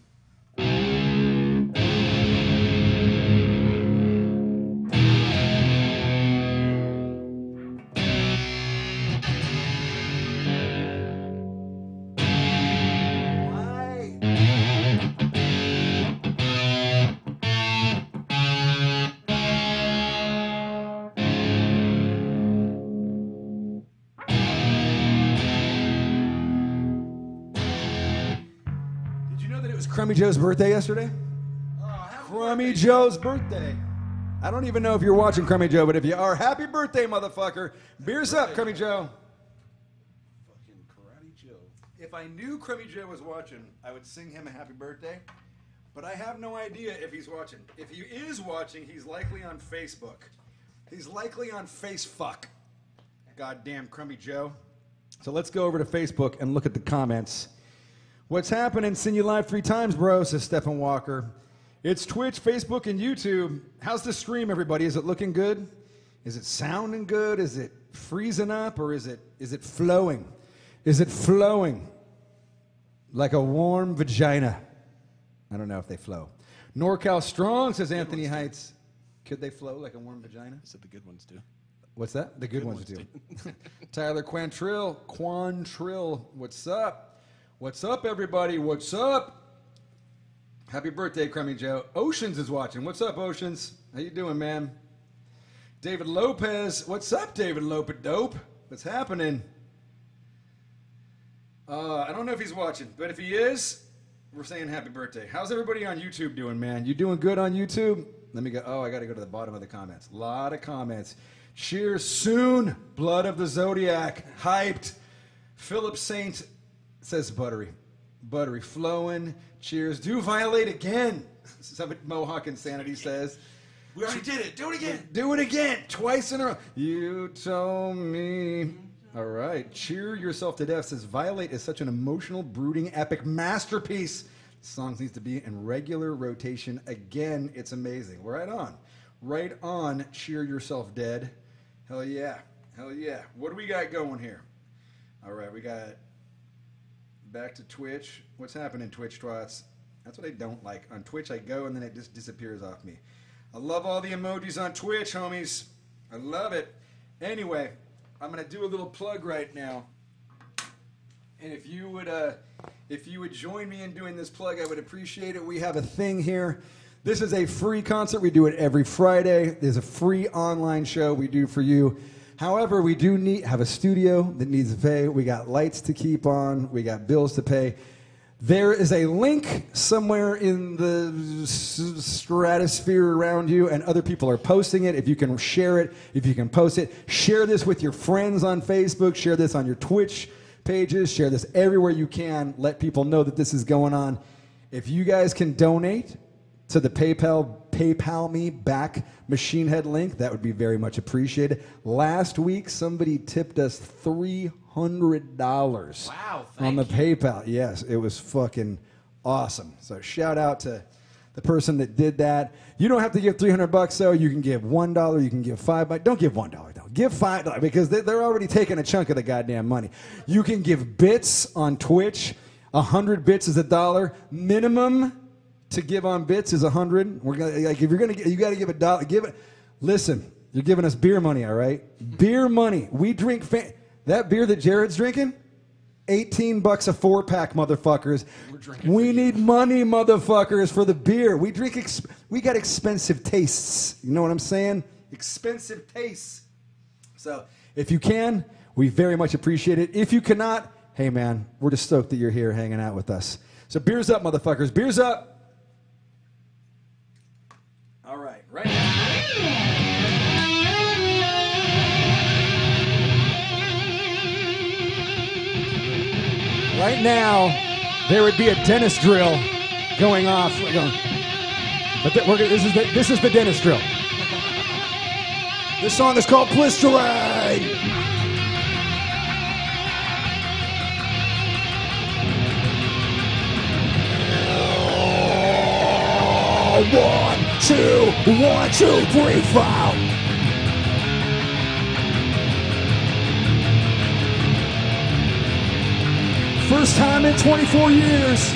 Crummy Joe's birthday yesterday? Crummy Joe's birthday. I don't even know if you're watching Crummy Joe, but if you are, happy birthday, motherfucker. Beers up, Crummy Joe. Fucking Karate Joe. If I knew Crummy Joe was watching, I would sing him a happy birthday, but I have no idea if he's watching. If he is watching, he's likely on Facebook. He's likely on Facefuck. Goddamn Crummy Joe. So let's go over to Facebook and look at the comments. What's happening? Seen you live 3 times, bro, says Stephen Walker. It's Twitch, Facebook, and YouTube. How's the stream, everybody? Is it looking good? Is it sounding good? Is it freezing up, or is it flowing? Is it flowing like a warm vagina? I don't know if they flow. NorCal Strong, says Anthony Heights. Could they flow like a warm vagina? I said the good ones do. What's that? The good ones do. Tyler Quantrill, what's up? What's up, everybody? What's up? Happy birthday, Crummy Joe. Oceans is watching. What's up, Oceans? How you doing, man? David Lopez. What's up, David Lope-a-dope? What's happening? I don't know if he's watching, but if he is, we're saying happy birthday. How's everybody on YouTube doing, man? You doing good on YouTube? Let me go. Oh, I got to go to the bottom of the comments. A lot of comments. Cheers soon. Blood of the Zodiac. Hyped. Philip Saint says buttery. Buttery flowing. Cheers. Do Violate again. Somebody Mohawk Insanity says. We already did it. Do it again. Do it again. Twice in a row. You told me. All right. Cheer yourself to death says Violate is such an emotional, brooding, epic masterpiece. The song needs to be in regular rotation again. It's amazing. Right on. Right on. Cheer yourself dead. Hell yeah. Hell yeah. What do we got going here? All right. We got back to Twitch. What's happening, Twitch twats? That's what I don't like. On Twitch, I go and then it just disappears off me. I love all the emojis on Twitch, homies. I love it. Anyway, I'm going to do a little plug right now. And if you would join me in doing this plug, I would appreciate it. We have a thing here. This is a free concert. We do it every Friday. There's a free online show we do for you. However, we do have a studio that needs to pay. We got lights to keep on. We got bills to pay. There is a link somewhere in the stratosphere around you, and other people are posting it. If you can share it, if you can post it, share this with your friends on Facebook, share this on your Twitch pages, share this everywhere you can. Let people know that this is going on. If you guys can donate to the PayPal me back Machine Head link, that would be very much appreciated. Last week, somebody tipped us $300 Wow, on the thank PayPal. Yes, it was fucking awesome. So shout out to the person that did that. You don't have to give $300 though. You can give $1. You can give $5. Don't give $1 though. Give $5 because they're already taking a chunk of the goddamn money. You can give bits on Twitch. 100 bits is $1. Minimum to give on bits is 100. We're gonna, like, if you're gonna, you got to give $1. Give it. Listen, you're giving us beer money, all right? Beer money. We drink that beer that Jared's drinking. $18 a 4-pack, motherfuckers. We need money, motherfuckers, for the beer. We drink. We got expensive tastes. You know what I'm saying? Expensive tastes. So if you can, we very much appreciate it. If you cannot, hey man, we're just stoked that you're here hanging out with us. So beers up, motherfuckers. Beers up. All right, right now. Right now, there would be a dentist drill going off. But this is the dentist drill. This song is called Blistering. One, two, 3, 4. First time in 24 years.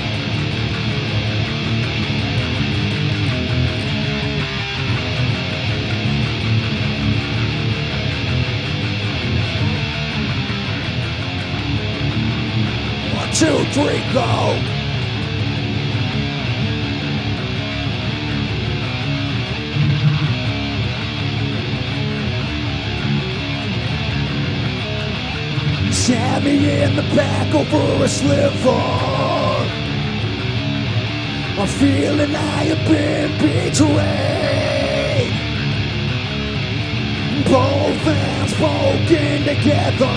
One, two, 3, go. Stab me in the back over a sliver. I'm feeling I have been betrayed. Both hands broken together.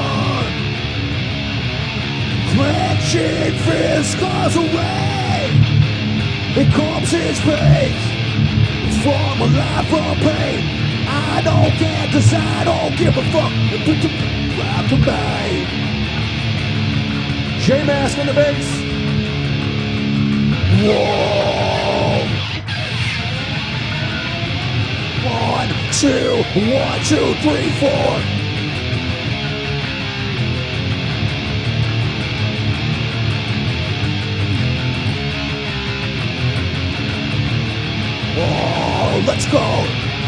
Clenching fist scars away. It comes in space. It's from a life of pain. I don't care 'cause I don't give a fuck. To me. J-Mask on the bass. Whoa. 1, 2, 3, 4. Oh, let's go.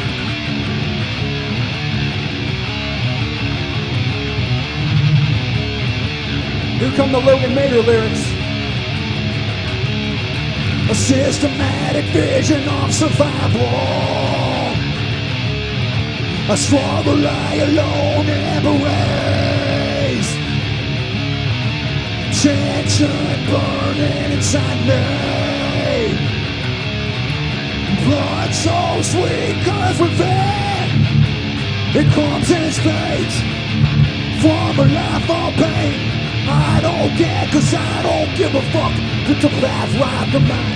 Here come the Logan Mater lyrics. A systematic vision of survival. A struggle I alone embrace. Tension burning inside me. Blood so sweet 'cause revenge. It comes in spades. From a life of pain. I don't care 'cause I don't give a fuck. Put the path right to mine.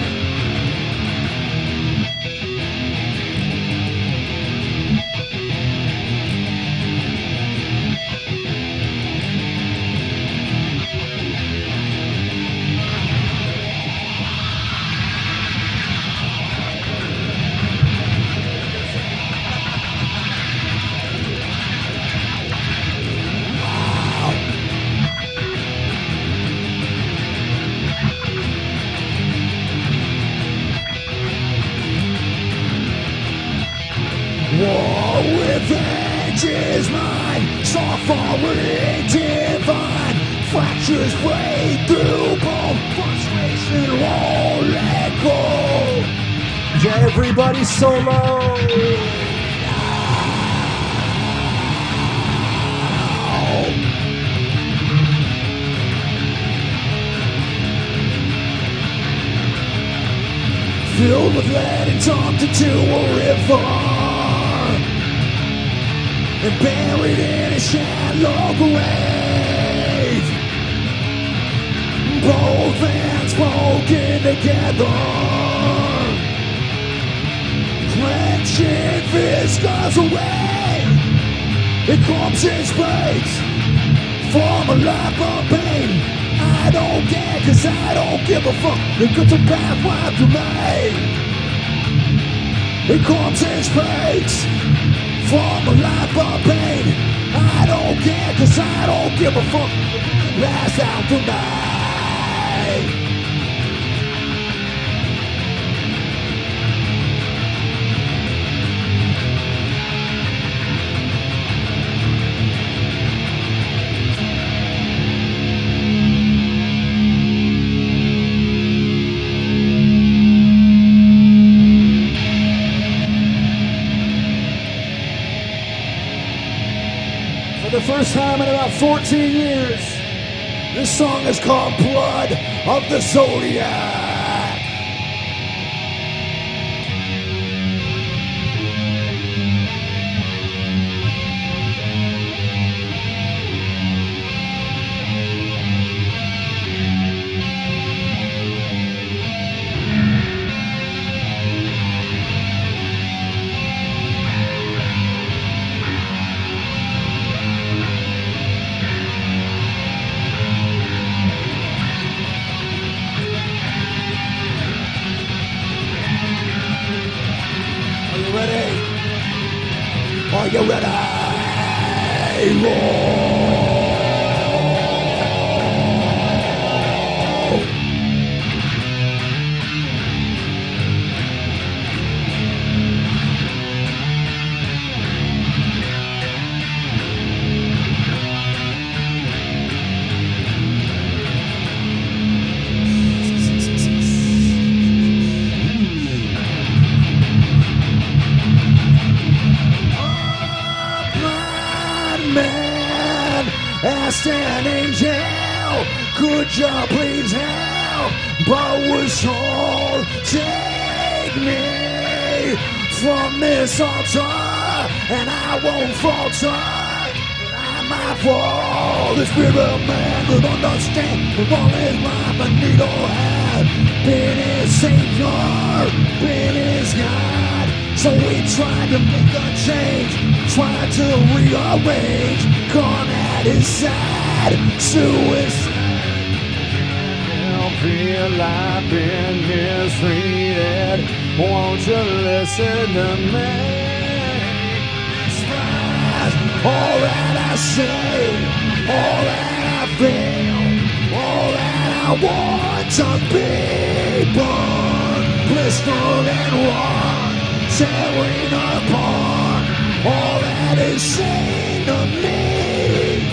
Revenge is mine, suffering divine, fractures break through bone, frustration won't let go. Everybody solo. filled with lead and dumped into a river, and buried in a shallow grave. Both hands broken together, clenching fists goes away. It comes in spades from a life of pain. I don't care, cause I don't give a fuck. It comes to back wipe to me. It comes in spades from a life of pain. I don't care, cause I don't give a fuck. Last out tonight. For the first time in about 14 years, this song is called Blood of the Zodiac. Are you ready? Asked an angel, could you please help? But was told, take me from this altar, and I won't falter. I might fall. The spirit of man could understand with all his life a needle had been his savior, been his God. So we tried to make a change, tried to rearrange, gone at his side, suicide. Can't feel I've been mistreated. Won't you listen to me? Despise all that I say, all that I feel, all that I want to be born, blistered and raw. Tearing apart all that is saying to me.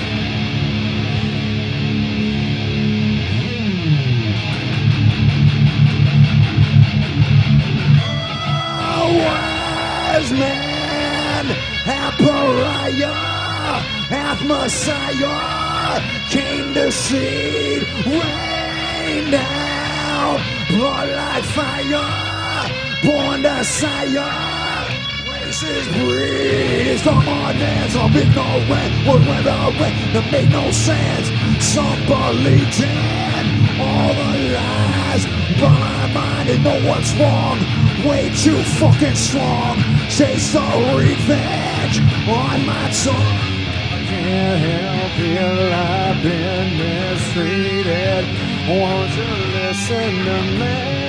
A wise man, half pariah, half messiah, came to see rain down, blood like fire. Born to sire, races breed. It's the modern, some ignorant, would wear a red that made no sense. Some believed in all the lies, blind-minded, know what's wrong. Way too fucking strong. Chase the revenge on my tongue. I can't help feel I've been mistreated. Won't you listen to me?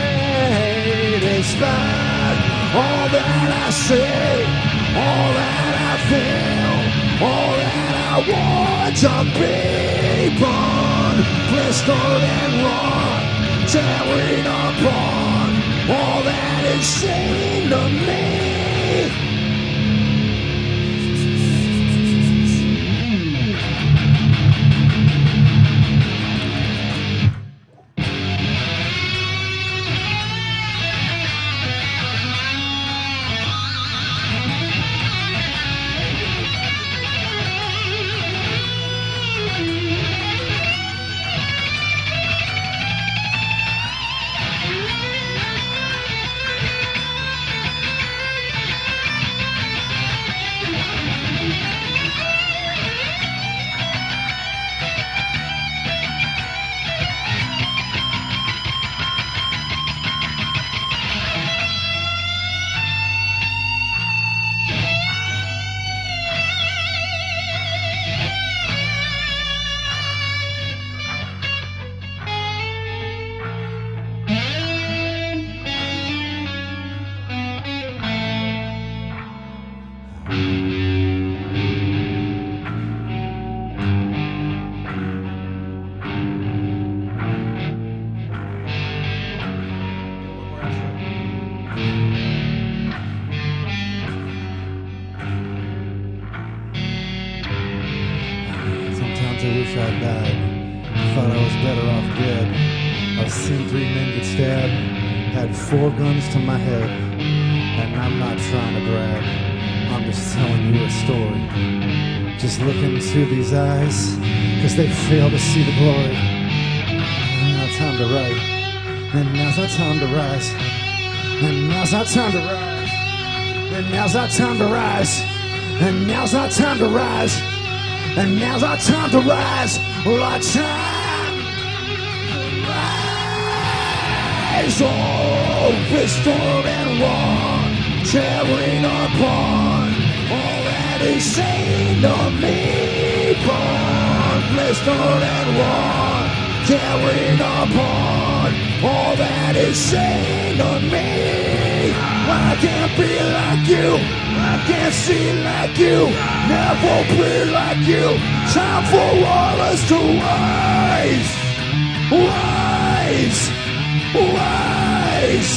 Despite all that I say, all that I feel, all that I want to be born, blistered and raw, tearing apart all that is seen to me. I've seen 3 men get stabbed, had 4 guns to my head, and I'm not trying to brag. I'm just telling you a story. Just look into these eyes, cause they fail to see the glory. Now's our time to write, and now's our time to rise, and now's our time to rise, and now's our time to rise, and now's our time to rise, and now's our time to rise. Well, our time to rise. Oh, restored and won, tearing upon all that is seen on me. Born, blistered and won, tearing upon all that is seen on me. I can't be like you, I can't see like you, never be like you. Time for all us to rise, rise, rise,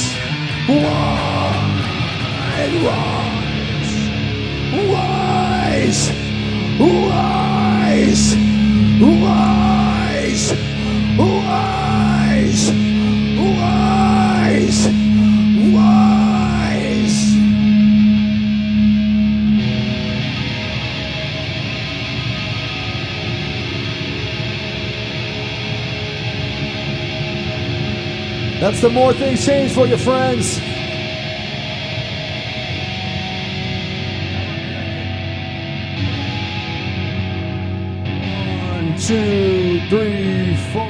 rise, rise, rise, rise, rise, rise, rise. That's the More Things Change for your friends. One, 2, 3, 4.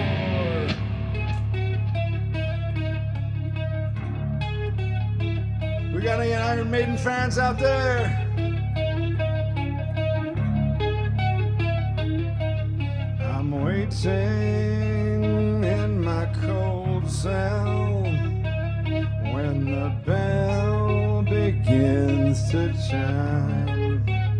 We got any Iron Maiden fans out there? I'm waiting in my cold cell when the bell begins to chime,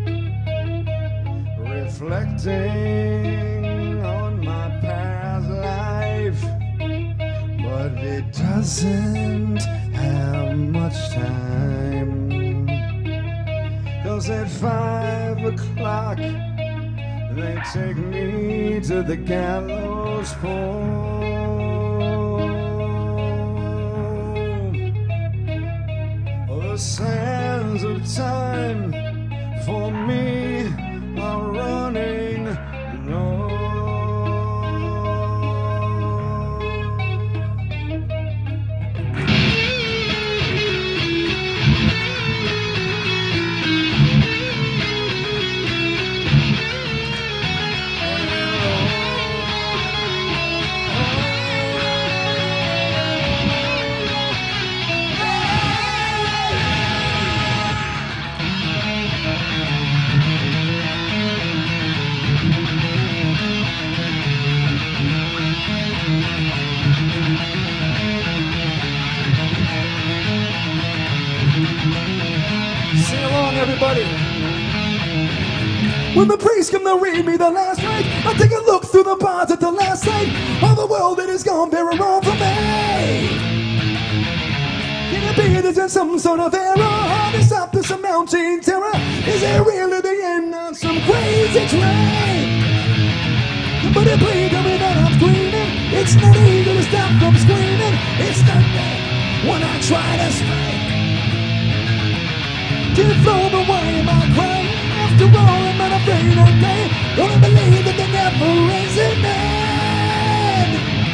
reflecting on my past life, but it doesn't have much time, 'cause at 5 o'clock they take me to the gallows pole. The sands of time for me are running low. Sing along, everybody. When the priest come to read me the last rite, I take a look through the bars at the last sight of the world that has gone very wrong for me. Can it be there's in some sort of error? How to stop this mounting terror? Is it really the end of some crazy train? But it please tell me that I'm screaming. It's not easy to stop from screaming. It's not that when I try to speak. Can't throw away my crying. After all, I'm not afraid of pain. Don't believe that there never is an end.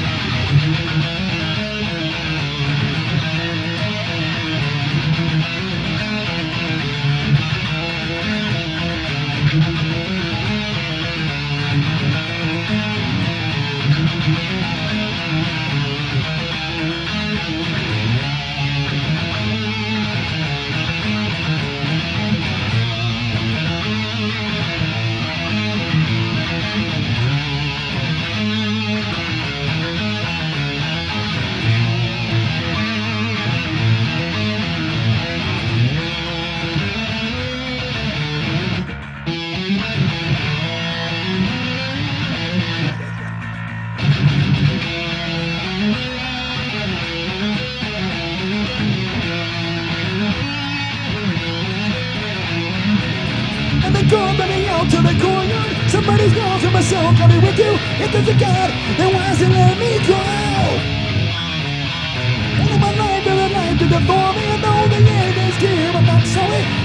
To the courtyard, somebody's gone to my soul, coming with you. If there's a God, then why does he let me go?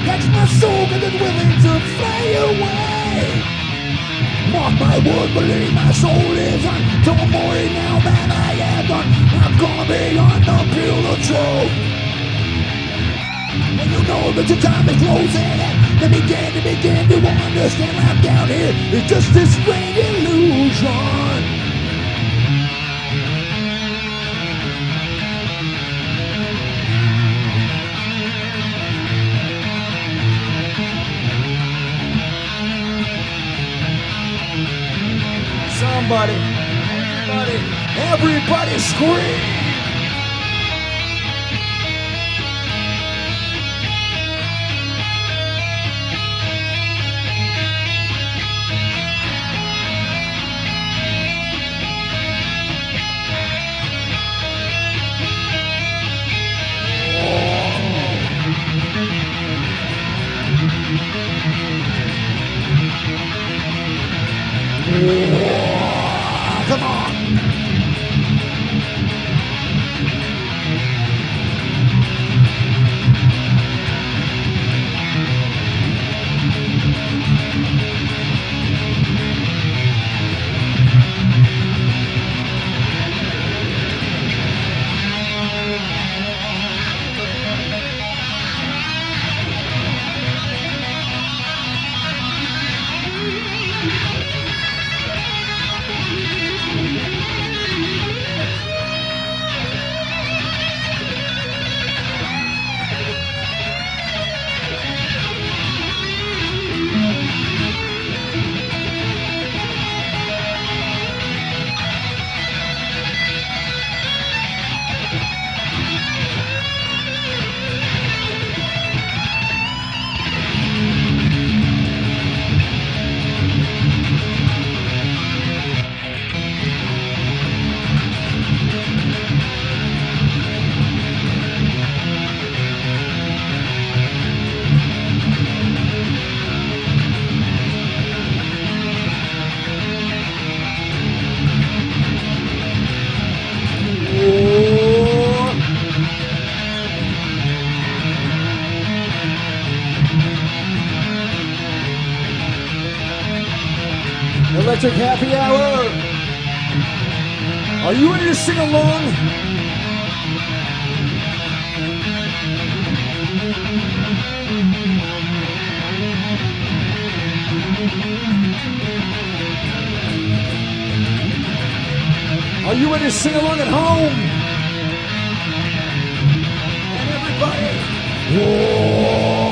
Catch my soul and is willing to fly away. Mark my word, believe my soul is on. Don't worry now that I am done. I'm gonna be on the pill of truth. And you know that your time is closing. And begin to understand I'm down here. It's just this great illusion. Everybody scream! Come on! Electric Happy Hour. Are you ready to sing along? Are you ready to sing along at home? And everybody, whoa!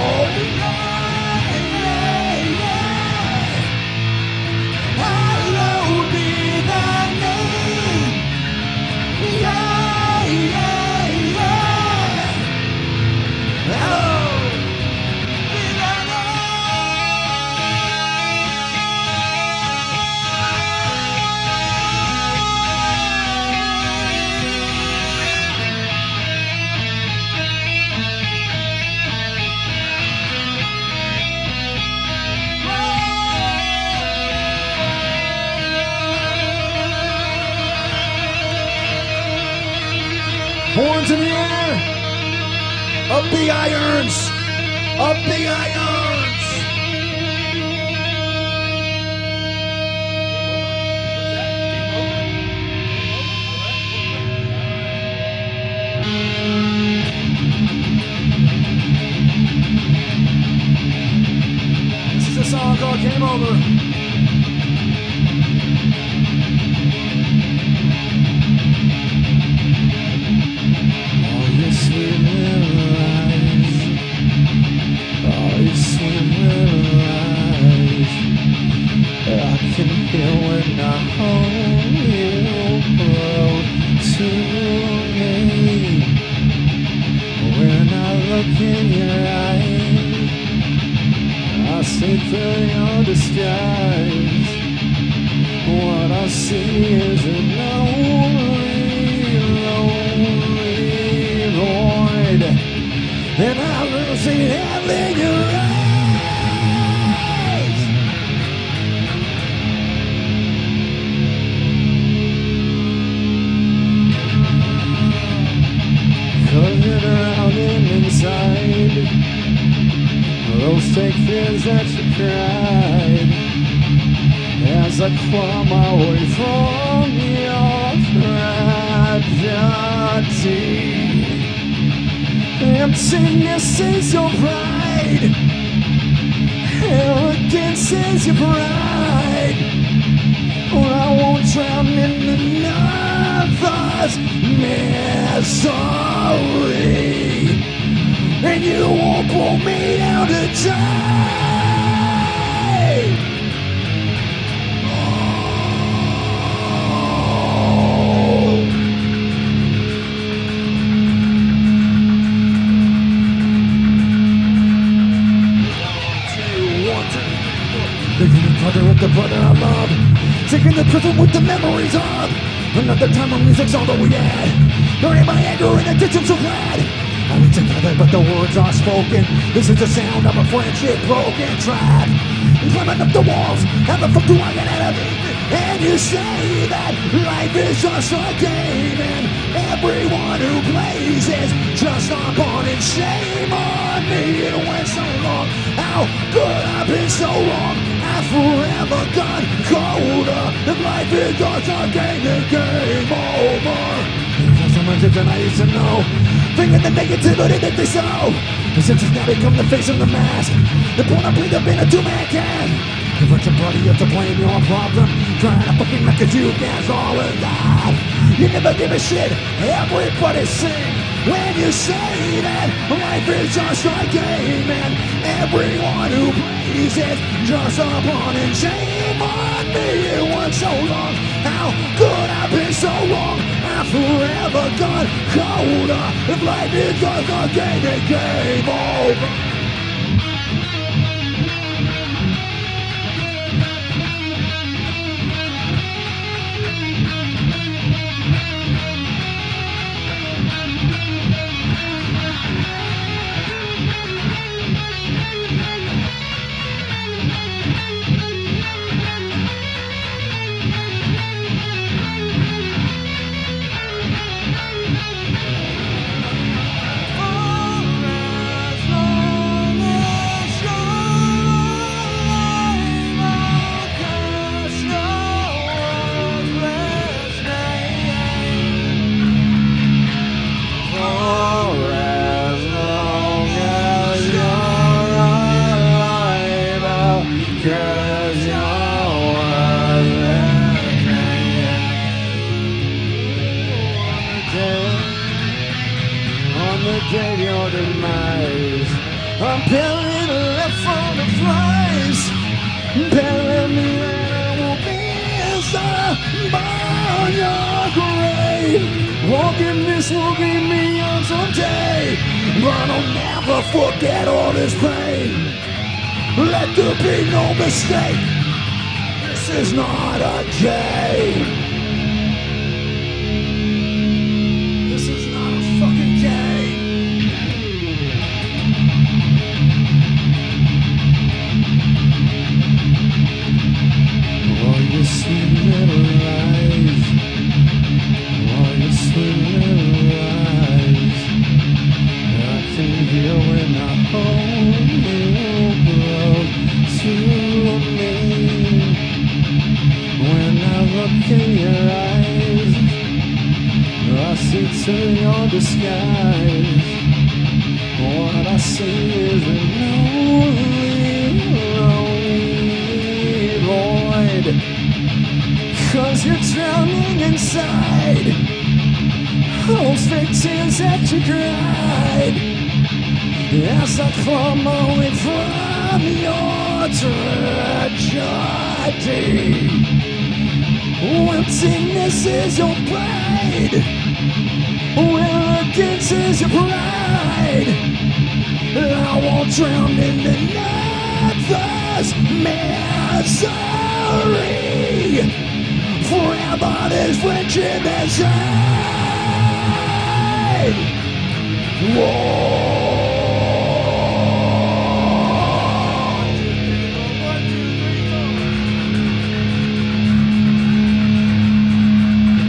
Hallowed be thy name. Yeah, yeah, yeah. Hallowed be thy horns in the air. Up the irons. Up the irons. This is a song called Game Over. What I see is a lonely, lonely void, and I will see hell in your eyes. Coming around and inside. those fake tears that you cried as I claw my way from your tragedy. Emptiness is your pride, arrogance is your pride. Well, I won't drown in another's misery, and you won't pull me down to die. Taking the brother with the brother I love, taking the prison with the memories of another time when music's all that we had. Burying my anger in a ditch, I'm so glad. Are we together but the words are spoken? This is the sound of a friendship broken track. Climbing up the walls, how the fuck do I get out of it? And you say that life is just a game, and everyone who plays is just a pawn, and shame on me. It went so long, how could I been so wrong? I've forever gone colder. If life is just a game, then game over. There's so much that I used to know, thinking the negativity that they sow. The senses now become the face of the mask. The point I bleed up in a two-man can. Convert your body up to blame your problem, trying to fucking make it you guys all of that. You never give a shit, everybody sing when you say that life is just a game, and everyone who plays is just a pawn, and shame on me. It went so long, how could I be so wrong? I'm forever gone colder. If life is just a game, then game over. I'm peeling left from the flies, telling me that I will be inside your grave. Forgiveness will give me on someday, but I'll never forget all this pain. Let there be no mistake, this is not a game. This is not a fucking game. You sweet little lies, all your sweet little lies. I can hear when I hold you close to me. When I look in your eyes, I see through your disguise. What I see is a lonely void. 'Cause you're drowning inside those fake tears that you cried as I claw my way from your tragedy. Emptiness is your pride, arrogance is your pride. I won't drown in another's misery. Forever this friendship inside. Whoa.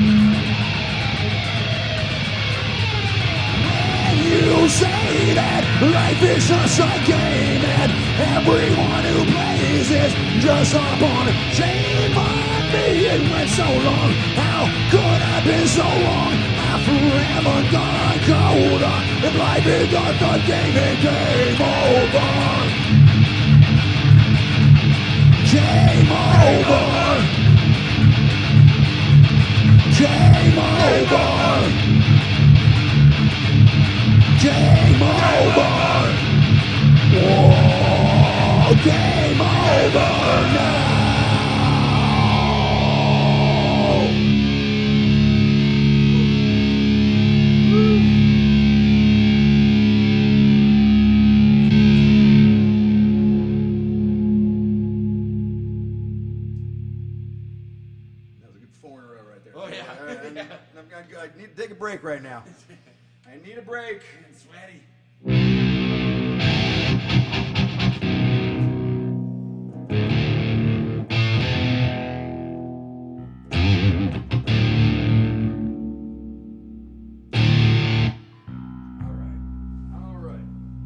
When you say that Life is just a game, and everyone who plays is just up on it. Shame on me, it went so long. How could I been so wrong? I forever gone cold. If life is just a game, it's game over. Game over. Game over. Game over. Whoa, game over now. That was a good 4 in a row right there. Oh, yeah. All right, I need to take a break right now. I need a break. I'm sweaty. All right.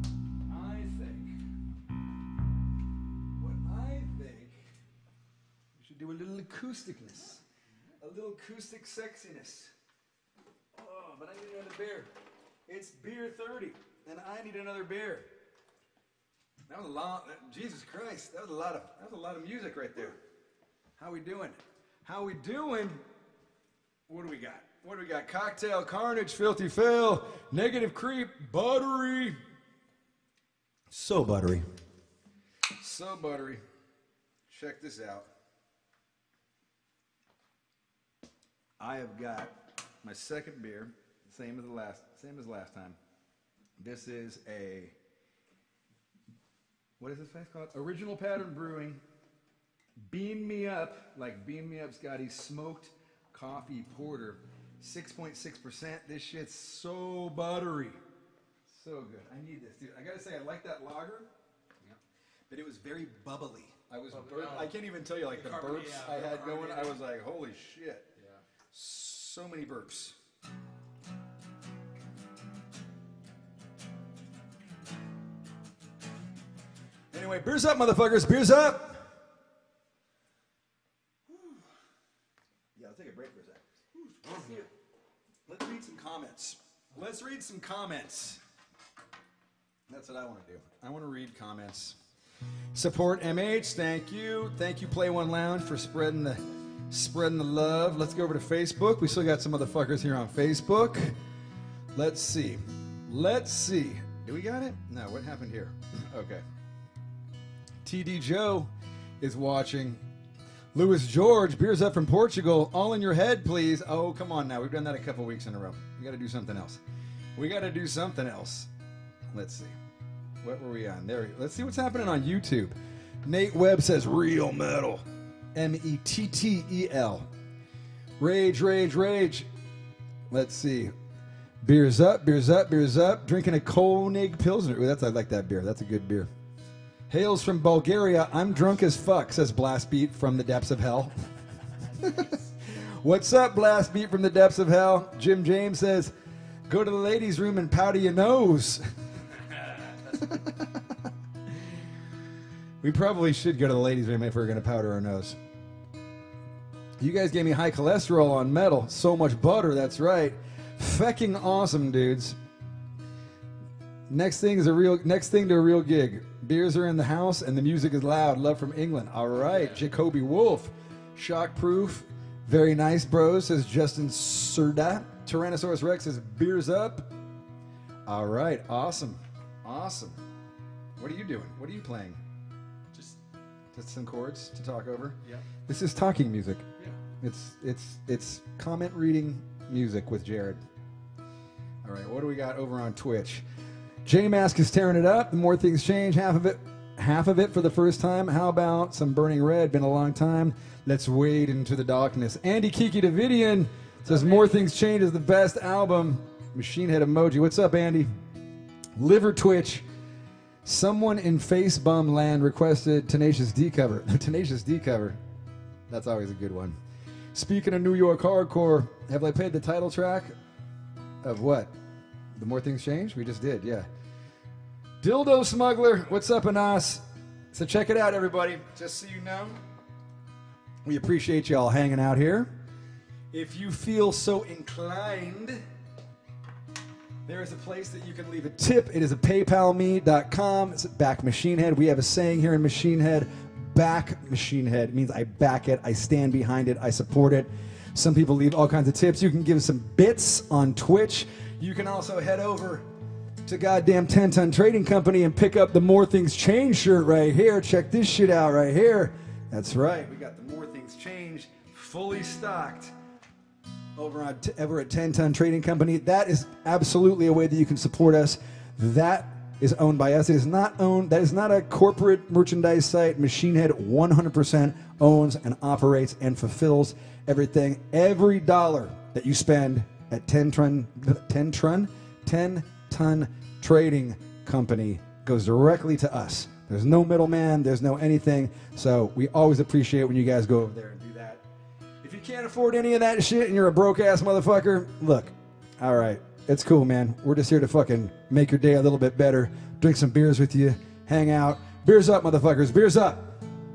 I think we should do a little acousticness, a little acoustic sexiness. Oh, but I need another beer. It's beer 30, and I need another beer. That was a long. Jesus Christ, that was a lot of music right there. How we doing? How we doing? What do we got? What do we got? Cocktail, Carnage, Filthy Phil, Negative Creep, Buttery. So buttery. So buttery. Check this out. I have got my second beer, same as last time. This is a, what is this place called? Original Pattern Brewing. Beam Me Up, like Beam Me Up Scotty's smoked coffee porter. 6.6%. This shit's so buttery. So good. I need this, dude. I gotta say, I like that lager, but it was very bubbly. I can't even tell you, like the burps I had going. I was like, holy shit. Yeah. So many burps. Anyway, beers up, motherfuckers. Beers up. Yeah, I'll take a break for a second. Let's read some comments. That's what I want to do. I want to read comments. Support MH. Thank you. Thank you, Play One Lounge, for spreading the love. Let's go over to Facebook. We still got some motherfuckers here on Facebook. Let's see. Do we got it? No, what happened here? Okay. TD Joe is watching. Louis George, beers up from Portugal. All in your head, please. Oh, come on now. We've done that a couple weeks in a row. We got to do something else. Let's see. What were we on? There. Let's see what's happening on YouTube. Nate Webb says real metal. METTEL. Rage. Let's see. Beers up. Drinking a Koenig Pilsner. Ooh, I like that beer. That's a good beer. Hails from Bulgaria. I'm drunk as fuck, says Blast Beat from the depths of hell. What's up, Blast Beat from the depths of hell? Jim James says, go to the ladies' room and powder your nose. We probably should go to the ladies' room if we're going to powder our nose. You guys gave me high cholesterol on metal. So much butter, that's right. Fecking awesome, dudes. Next thing to a real gig. Beers are in the house and the music is loud. Love from England. All right. Yeah. Jacoby Wolf. Shockproof. Very nice, bros, says Justin Surda. Tyrannosaurus Rex says beers up. All right. Awesome. What are you doing? What are you playing? Just some chords to talk over? Yeah. This is talking music. Yeah. It's comment reading music with Jared. All right. What do we got over on Twitch? J-Mask is tearing it up. The more things change, half of it for the first time. How about some Burning Red? Been a long time. Let's wade into the darkness. Andy Kiki Davidian says More Things Change is the best album. Machine Head emoji. What's up, Andy? Liver Twitch. Someone in Face Bum Land requested Tenacious D cover. Tenacious D cover. That's always a good one. Speaking of New York hardcore, have I played the title track of what? The More Things Change? We just did, yeah. Dildo Smuggler, what's up, Anas? So check it out, everybody. Just so you know, we appreciate you all hanging out here. If you feel so inclined, there is a place that you can leave a tip. It is a paypalme.com. It's back Machine Head. We have a saying here in Machine Head, back Machine Head. It means I back it, I stand behind it, I support it. Some people leave all kinds of tips. You can give some bits on Twitch. You can also head over to goddamn 10 Ton Trading Company and pick up the More Things Change shirt right here. Check this shit out right here. That's right. We got the More Things Change fully stocked over at 10 Ton Trading Company. That is absolutely a way that you can support us. That is owned by us. It is not owned. That is not a corporate merchandise site. Machine Head 100% owns and operates and fulfills everything. Every dollar that you spend at 10 Ton Trading Company goes directly to us. There's no middleman. There's no anything. So we always appreciate when you guys go over there and do that. If you can't afford any of that shit and you're a broke-ass motherfucker, look, all right, it's cool, man. We're just here to fucking make your day a little bit better, drink some beers with you, hang out. Beers up, motherfuckers. Beers up.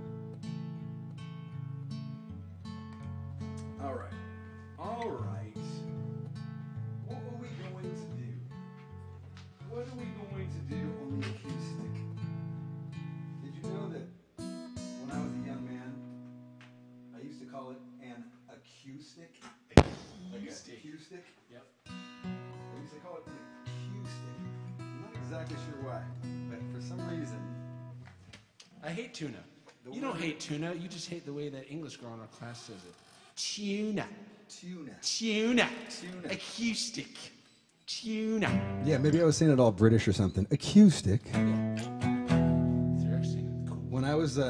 All right. All right. What are we going to do? What are we going to do on the acoustic? Did you know that when I was a young man, I used to call it an acoustic? Like an acoustic? Yep. I used to call it an acoustic. I'm not exactly sure why, but for some reason... I hate tuna. You don't hate tuna. You just hate the way that English girl in our class says it. Tuna. Tuna. Tuna. Tuna. Acoustic. Tuna. Yeah, maybe I was saying it all British or something. Acoustic. Yeah. So you're actually saying it cool. When I was...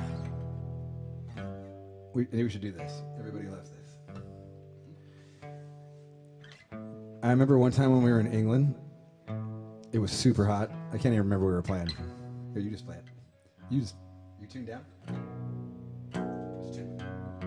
we should do this. Everybody loves this. I remember one time when we were in England, it was super hot. I can't even remember what we were playing. Here, you just play it. You tuned down? Just tune.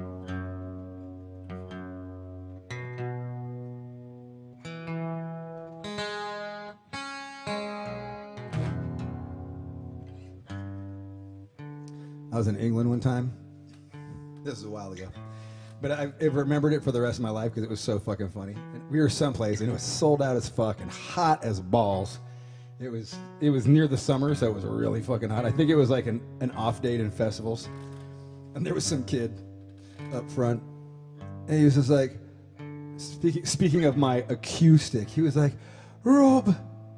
I was in England one time. This is a while ago. But I remembered it for the rest of my life because it was so fucking funny. And we were someplace and it was sold out as fuck and hot as balls. It was near the summer, so it was really fucking hot. I think it was like an off date in festivals. And there was some kid up front. And he was just like, speaking of my acoustic, he was like, Rob,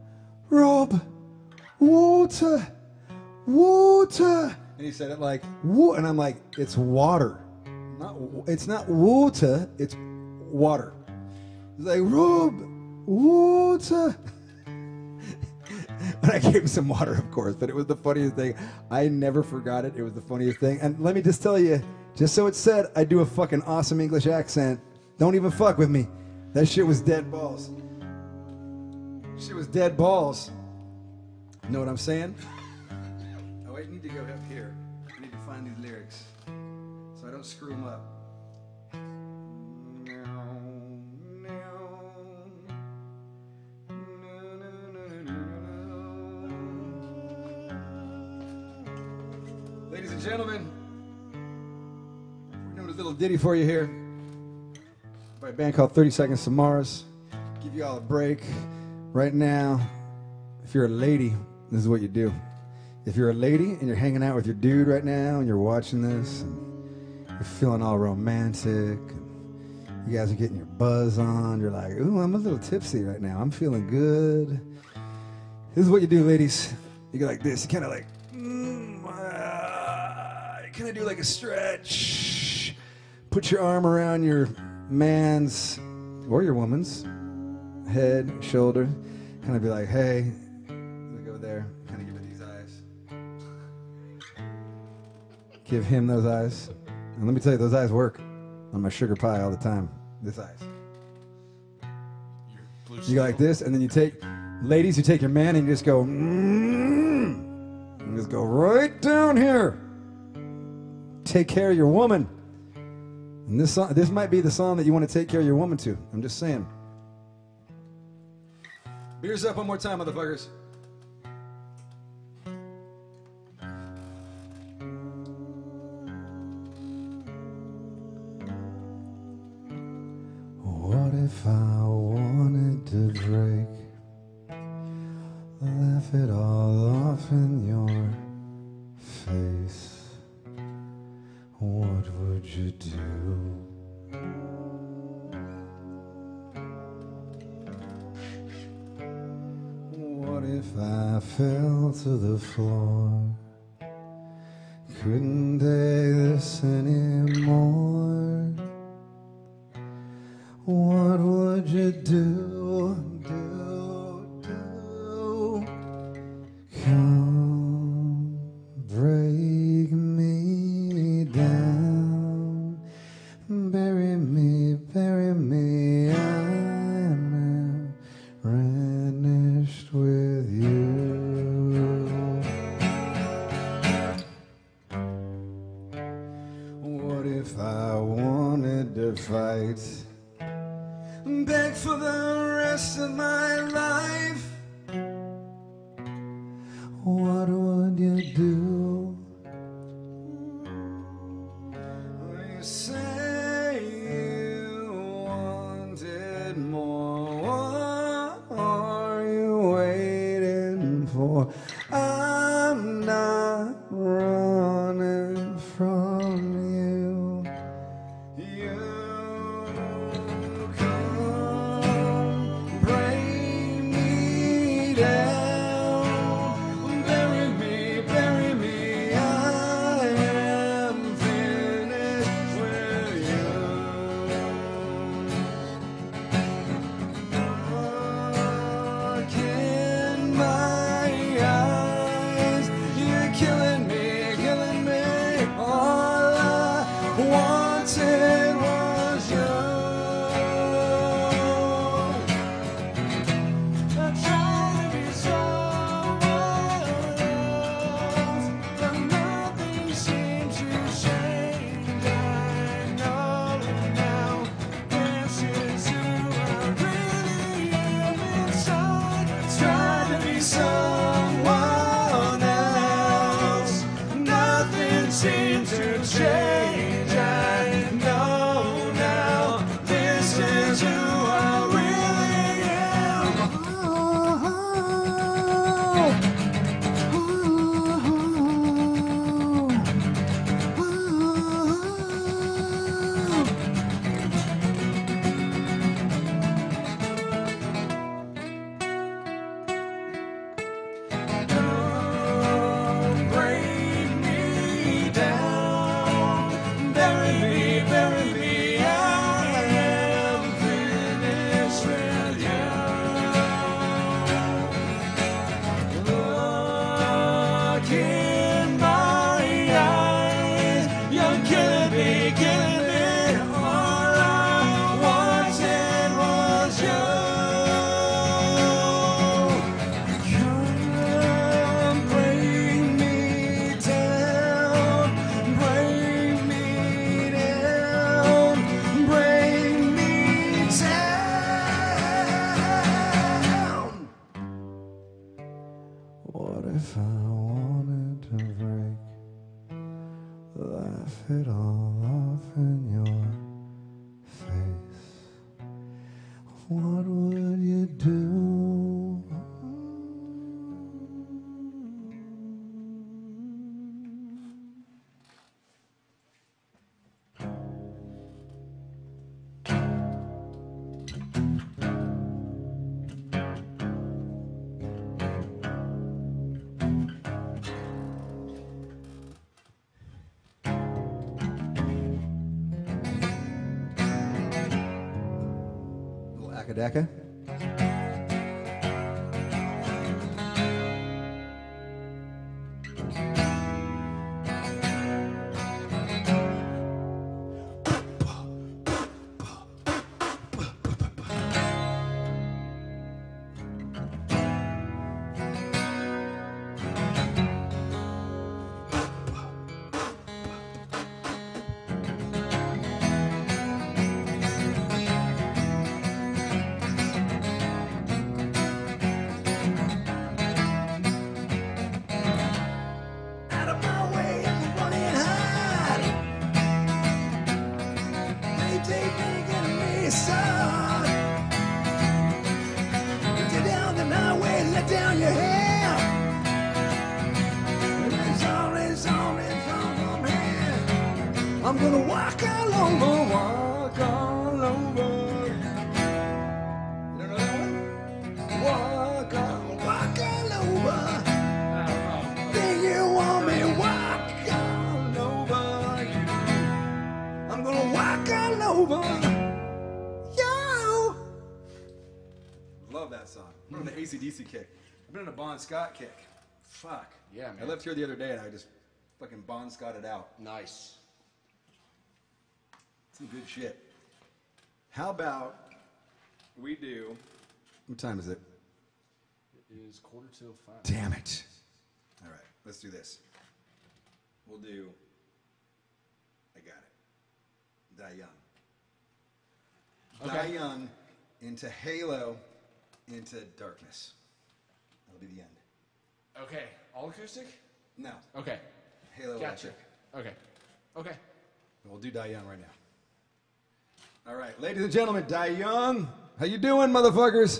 water. And he said it like, and I'm like, it's water. It's not water, it's water. He's like, Rob, water. And I gave him some water, of course, but it was the funniest thing. I never forgot it. It was the funniest thing. And let me just tell you, just so it's said, I do a fucking awesome English accent. Don't even fuck with me. That shit was dead balls. Shit was dead balls. Know what I'm saying? Oh, I need to go up here. I need to find these lyrics so I don't screw them up. Ladies and gentlemen, we're doing a little ditty for you here by a band called 30 Seconds to Mars. Give you all a break right now. If you're a lady, this is what you do. If you're a lady and you're hanging out with your dude right now and you're watching this and you're feeling all romantic and you guys are getting your buzz on, you're like, ooh, I'm a little tipsy right now. I'm feeling good. This is what you do, ladies. You go like this. You kind of like, kind of do like a stretch. Put your arm around your man's or your woman's head, shoulder. Kind of be like, hey, let me go there. Kind of give it these eyes. Give him those eyes. And let me tell you, those eyes work on my sugar pie all the time. This eyes. You go like this, and then you take, ladies, you take your man and you just go, and just go right down here. Take care of your woman. And this might be the song that you want to take care of your woman to. I'm just saying. Beers up one more time, motherfuckers. if I wanted to break, laugh it all off in your face, what would you do? What if I fell to the floor? Couldn't take this anymore. What would you do, do? Come break me down. Bury me, I am vanished with you. What if I wanted to fight? Beg for the rest of my life. What would you do? You say you wanted more. What are you waiting for? I'm not running from you. You come break me down, bury me, I am finished with you. Look in my eyes, you're killing me. All I wanted was you. I tried to be someone else, but nothing seems to change. I know now this is who I really am inside. I tried to be someone else, nothing seems to change. I know now this is who I really am. Don't break me down, bury me, I am finished with you. Look in my eyes, you're killing me. All I wanted was you. Come bring me down, bring me down, bring me down. What if I wanted to break, laugh it all off in your face? What would you do? Little Akadaka. walk all over, walk all over. You don't know that one? Walk all over. Think you want me walk all over you. I'm gonna walk all over you. Love that song. I'm on the AC/DC kick. I've been on a Bon Scott kick. Fuck. Yeah, man. I left here the other day and I just fucking Bon Scotted out. Nice. Some good shit. How about we do... What time is it? It is 4:45. Damn it. All right, let's do this. We'll do... I got it. Die Young. Okay. Die Young into Halo into Darkness. That'll be the end. Okay. All acoustic? No. Okay. Halo Gotcha. Electric. Okay. Okay. We'll do Die Young right now. All right, ladies and gentlemen, Die Young. How you doing, motherfuckers?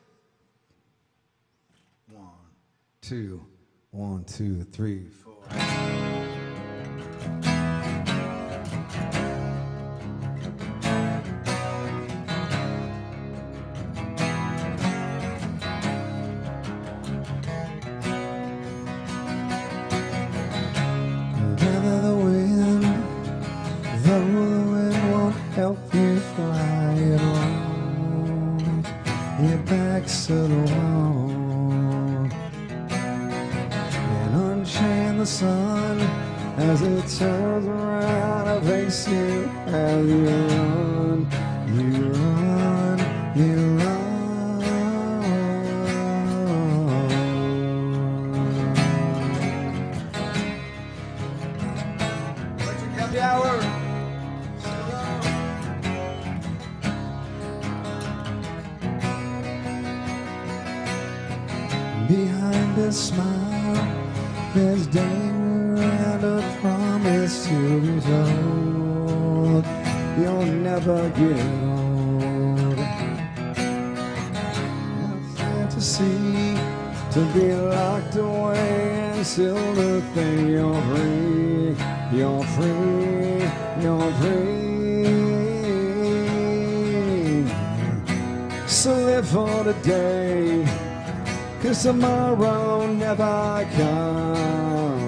1, 2, 1, 2, 3, 4. Gather the wind, though the wind won't help you fly it on. Your back's to the wall, and unchain the sun as it turns around and face you as you run, you run, you run. Electric Happy Hour. Behind a smile, there's danger and a promise to be told. You'll never get old. A fantasy to be locked away until the thing you're free, you're free, you're free. So live for today, 'cause tomorrow never comes.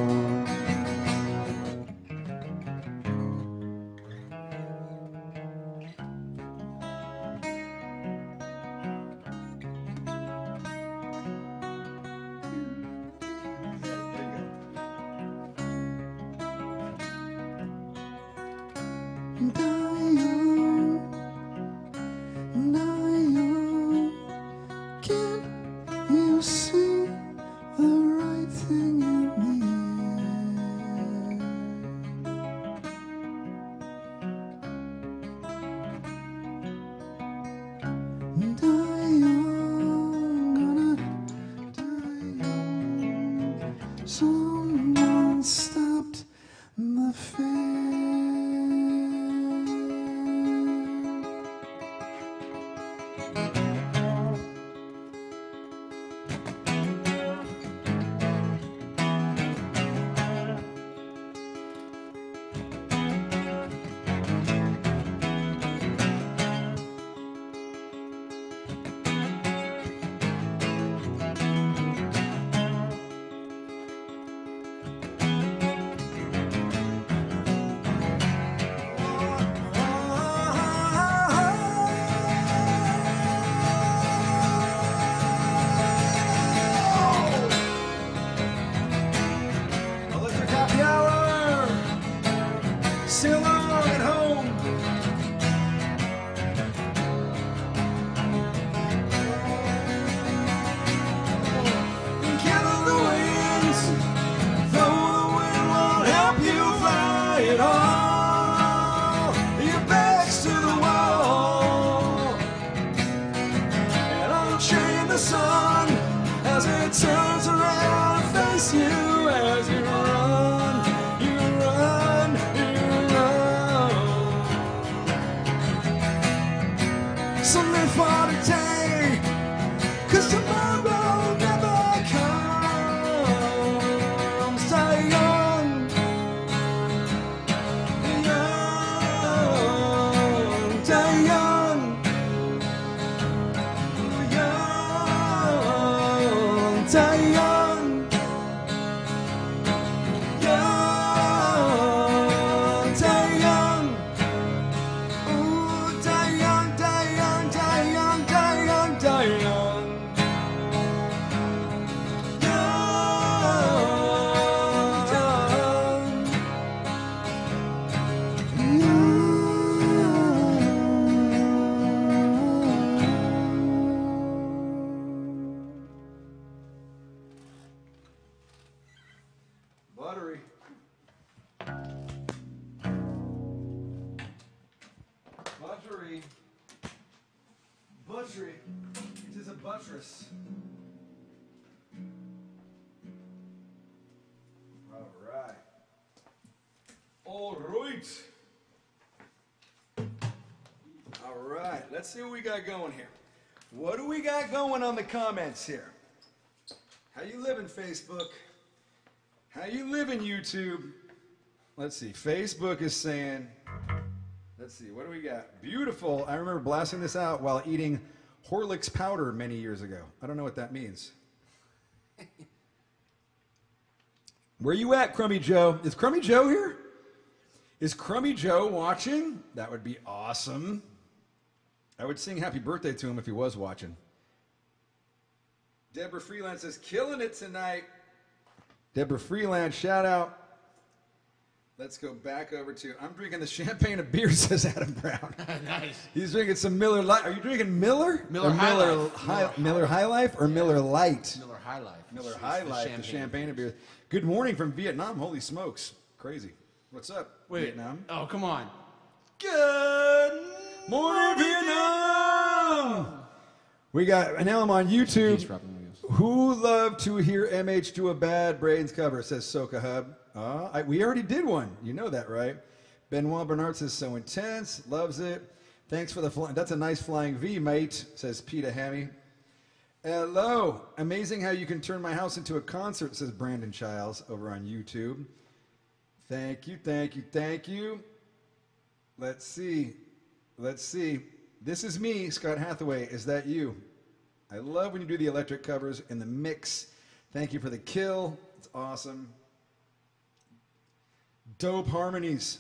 Can't you see the right thing in me? Die young, gonna die young. Someone stopped the fair. Electric Happy Hour. Still on at home. Gather the winds, though the wind won't help you fly at all. Your back's to the wall, and unchain the sun as it turns around and face you as you run, you run, you run. So live for today, 'cause tomorrow never comes. Die young, young. die young. Young, die young. Ooh, die young, die young, die young, die young, die young. Buttery. Buttery. Buttery. It is a buttress. All right. All right. All right. Let's see what we got going here. What do we got going on the comments here? How you living, Facebook? How you living, YouTube? Let's see. Facebook is saying, let's see, what do we got? Beautiful. I remember blasting this out while eating Horlicks powder many years ago. I don't know what that means. Where you at, Crummy Joe? Is Crummy Joe here? Is Crummy Joe watching? That would be awesome. I would sing happy birthday to him if he was watching. Deborah Freelance says, killing it tonight. Deborah Freelance, shout out. Let's go back over to, I'm drinking the champagne of beer, says Adam Brown. Nice. He's drinking some Miller Lite. Are you drinking Miller? Miller Or High Miller Life. Miller High Life or Miller Light? Miller High Life. Miller It's High the Life, the champagne of beer. Good morning from Vietnam. Holy smokes. Crazy. What's up, Wait. Vietnam? Oh, come on. Good morning, Vietnam. We got an Elm on YouTube. Who loved to hear MH do a bad Brains cover, says Soka Hub. We already did one. You know that, right? Benoit Bernard says, so intense. Loves it. Thanks for the flying. That's a nice flying V, mate, says Peter Hammy. Hello. Amazing how you can turn my house into a concert, says Brandon Childs over on YouTube. Thank you, thank you, thank you. Let's see. Let's see. This is me, Scott Hathaway. Is that you? I love when you do the electric covers in the mix. Thank you for the kill. It's awesome. Dope harmonies.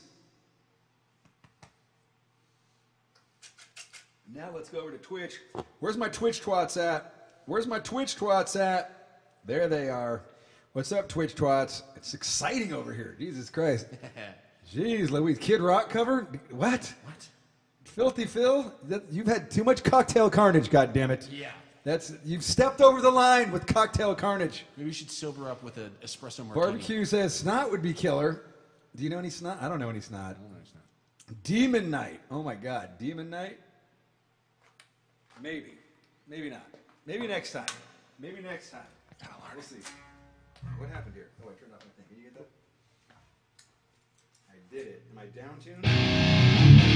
Now let's go over to Twitch. Where's my Twitch twats at? Where's my Twitch twats at? There they are. What's up, Twitch twats? It's exciting over here. Jesus Christ. Jeez Louise. Kid Rock cover? What? What? Filthy Phil? You've had too much cocktail carnage, goddammit. Yeah. You've stepped over the line with cocktail carnage. Maybe we should sober up with an espresso martini. Barbecue says snot would be killer. Do you know any snot? I don't know any snot. I don't know any snot. Demon Night. Oh my God. Demon Night? Maybe. Maybe not. Maybe next time. Maybe next time. We'll see. What happened here? Oh, I turned off my thing. Can you get that? I did it. Am I down tuned?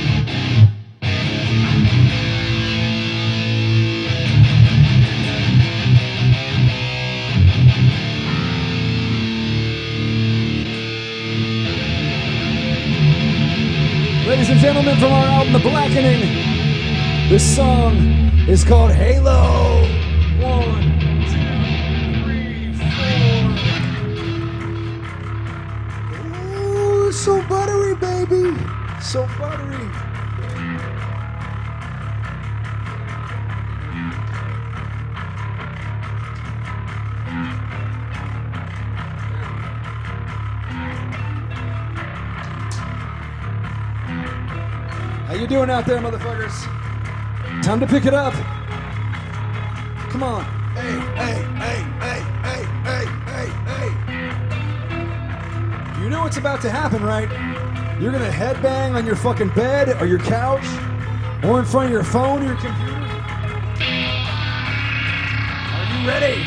Ladies and gentlemen, from our album, The Blackening, this song is called Halo. 1, 2, 3, 4. Ooh, so buttery, baby. So buttery. How you doing out there, motherfuckers? Time to pick it up. Come on. Hey, hey, hey, hey, hey, hey, hey, hey. You know what's about to happen, right? You're gonna headbang on your fucking bed or your couch or in front of your phone or your computer. Are you ready?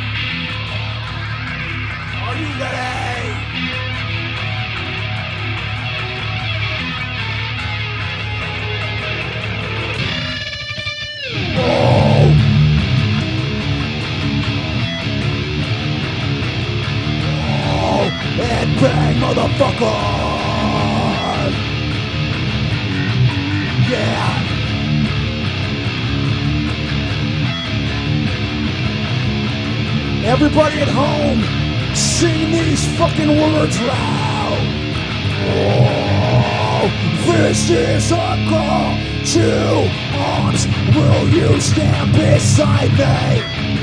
Are you ready? Headbang, motherfucker! Yeah! Everybody at home, sing these fucking words loud. Oh, this is a call to arms. Will you stand beside me?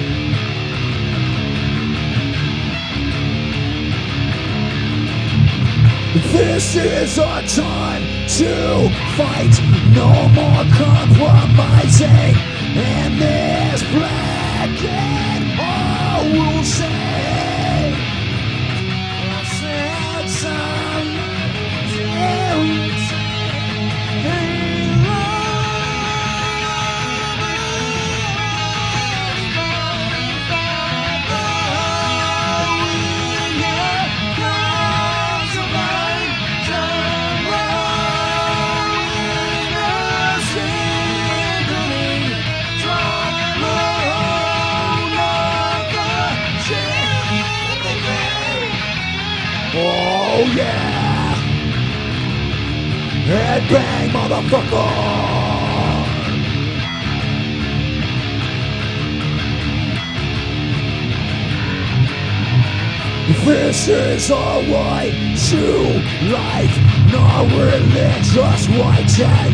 This is our time to fight. No more compromising. And this black and all will say, sad oh yeah! Headbang, motherfucker! This is our right to life, not religious writing.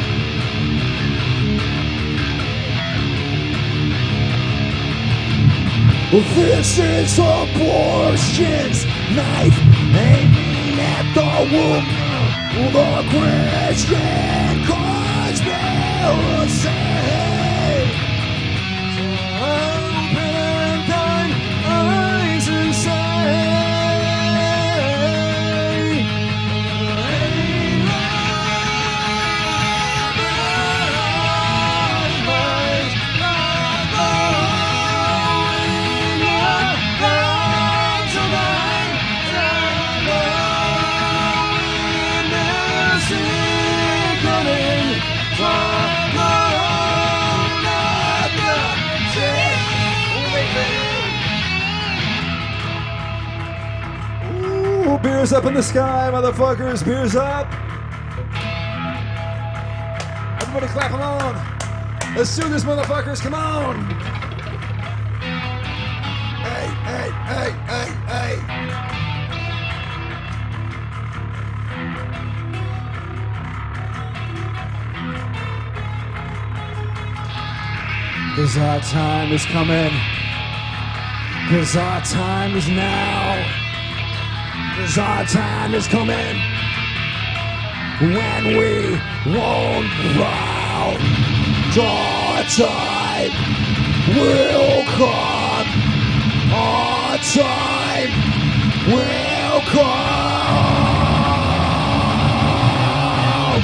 This is abortion's knife, aiming at the womb, the Christian conspiracy. Open thine eyes and say, beers up in the sky, motherfuckers. Beers up. Everybody clap along. Let's do this, motherfuckers. Come on. Hey, hey, hey, hey, hey. Cause our time is coming. Cause our time is now. Cause our time is coming when we won't bow. Our time will come. Our time will come.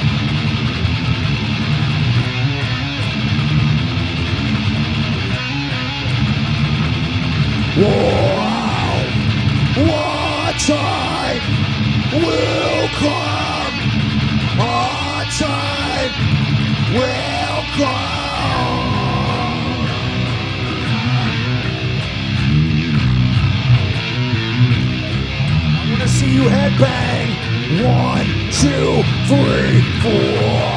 Wow. Our time will come. Our time will come. I wanna see you headbang. 1, 2, 3, 4.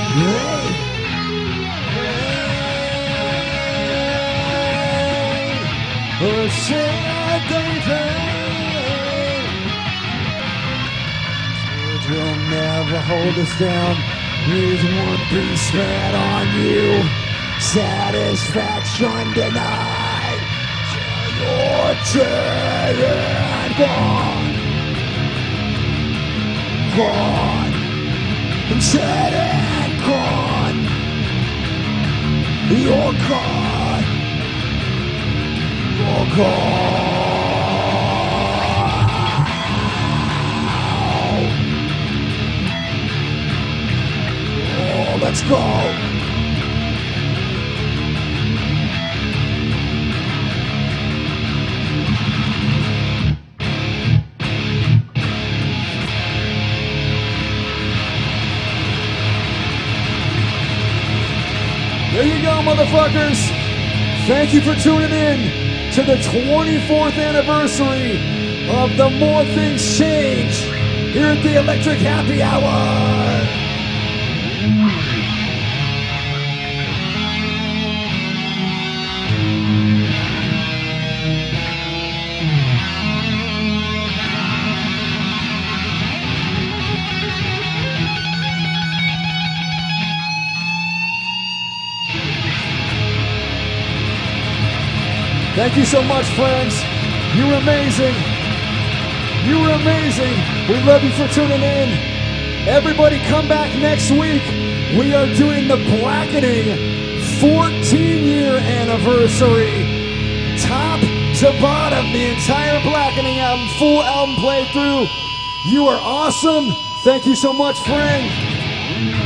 Oh, sad will never hold us down. Here's one piece spread on you. Satisfaction denied. Your turn gone. Gone. I'm sad and gone. You're gone. You're gone. Let's go. There you go, motherfuckers. Thank you for tuning in to the 24th anniversary of the More Things Change here at the Electric Happy Hour. Thank you so much, friends. You were amazing. You were amazing. We love you for tuning in. Everybody come back next week. We are doing the Blackening 14-year anniversary. Top to bottom, the entire Blackening album, full album playthrough. You are awesome. Thank you so much, friend.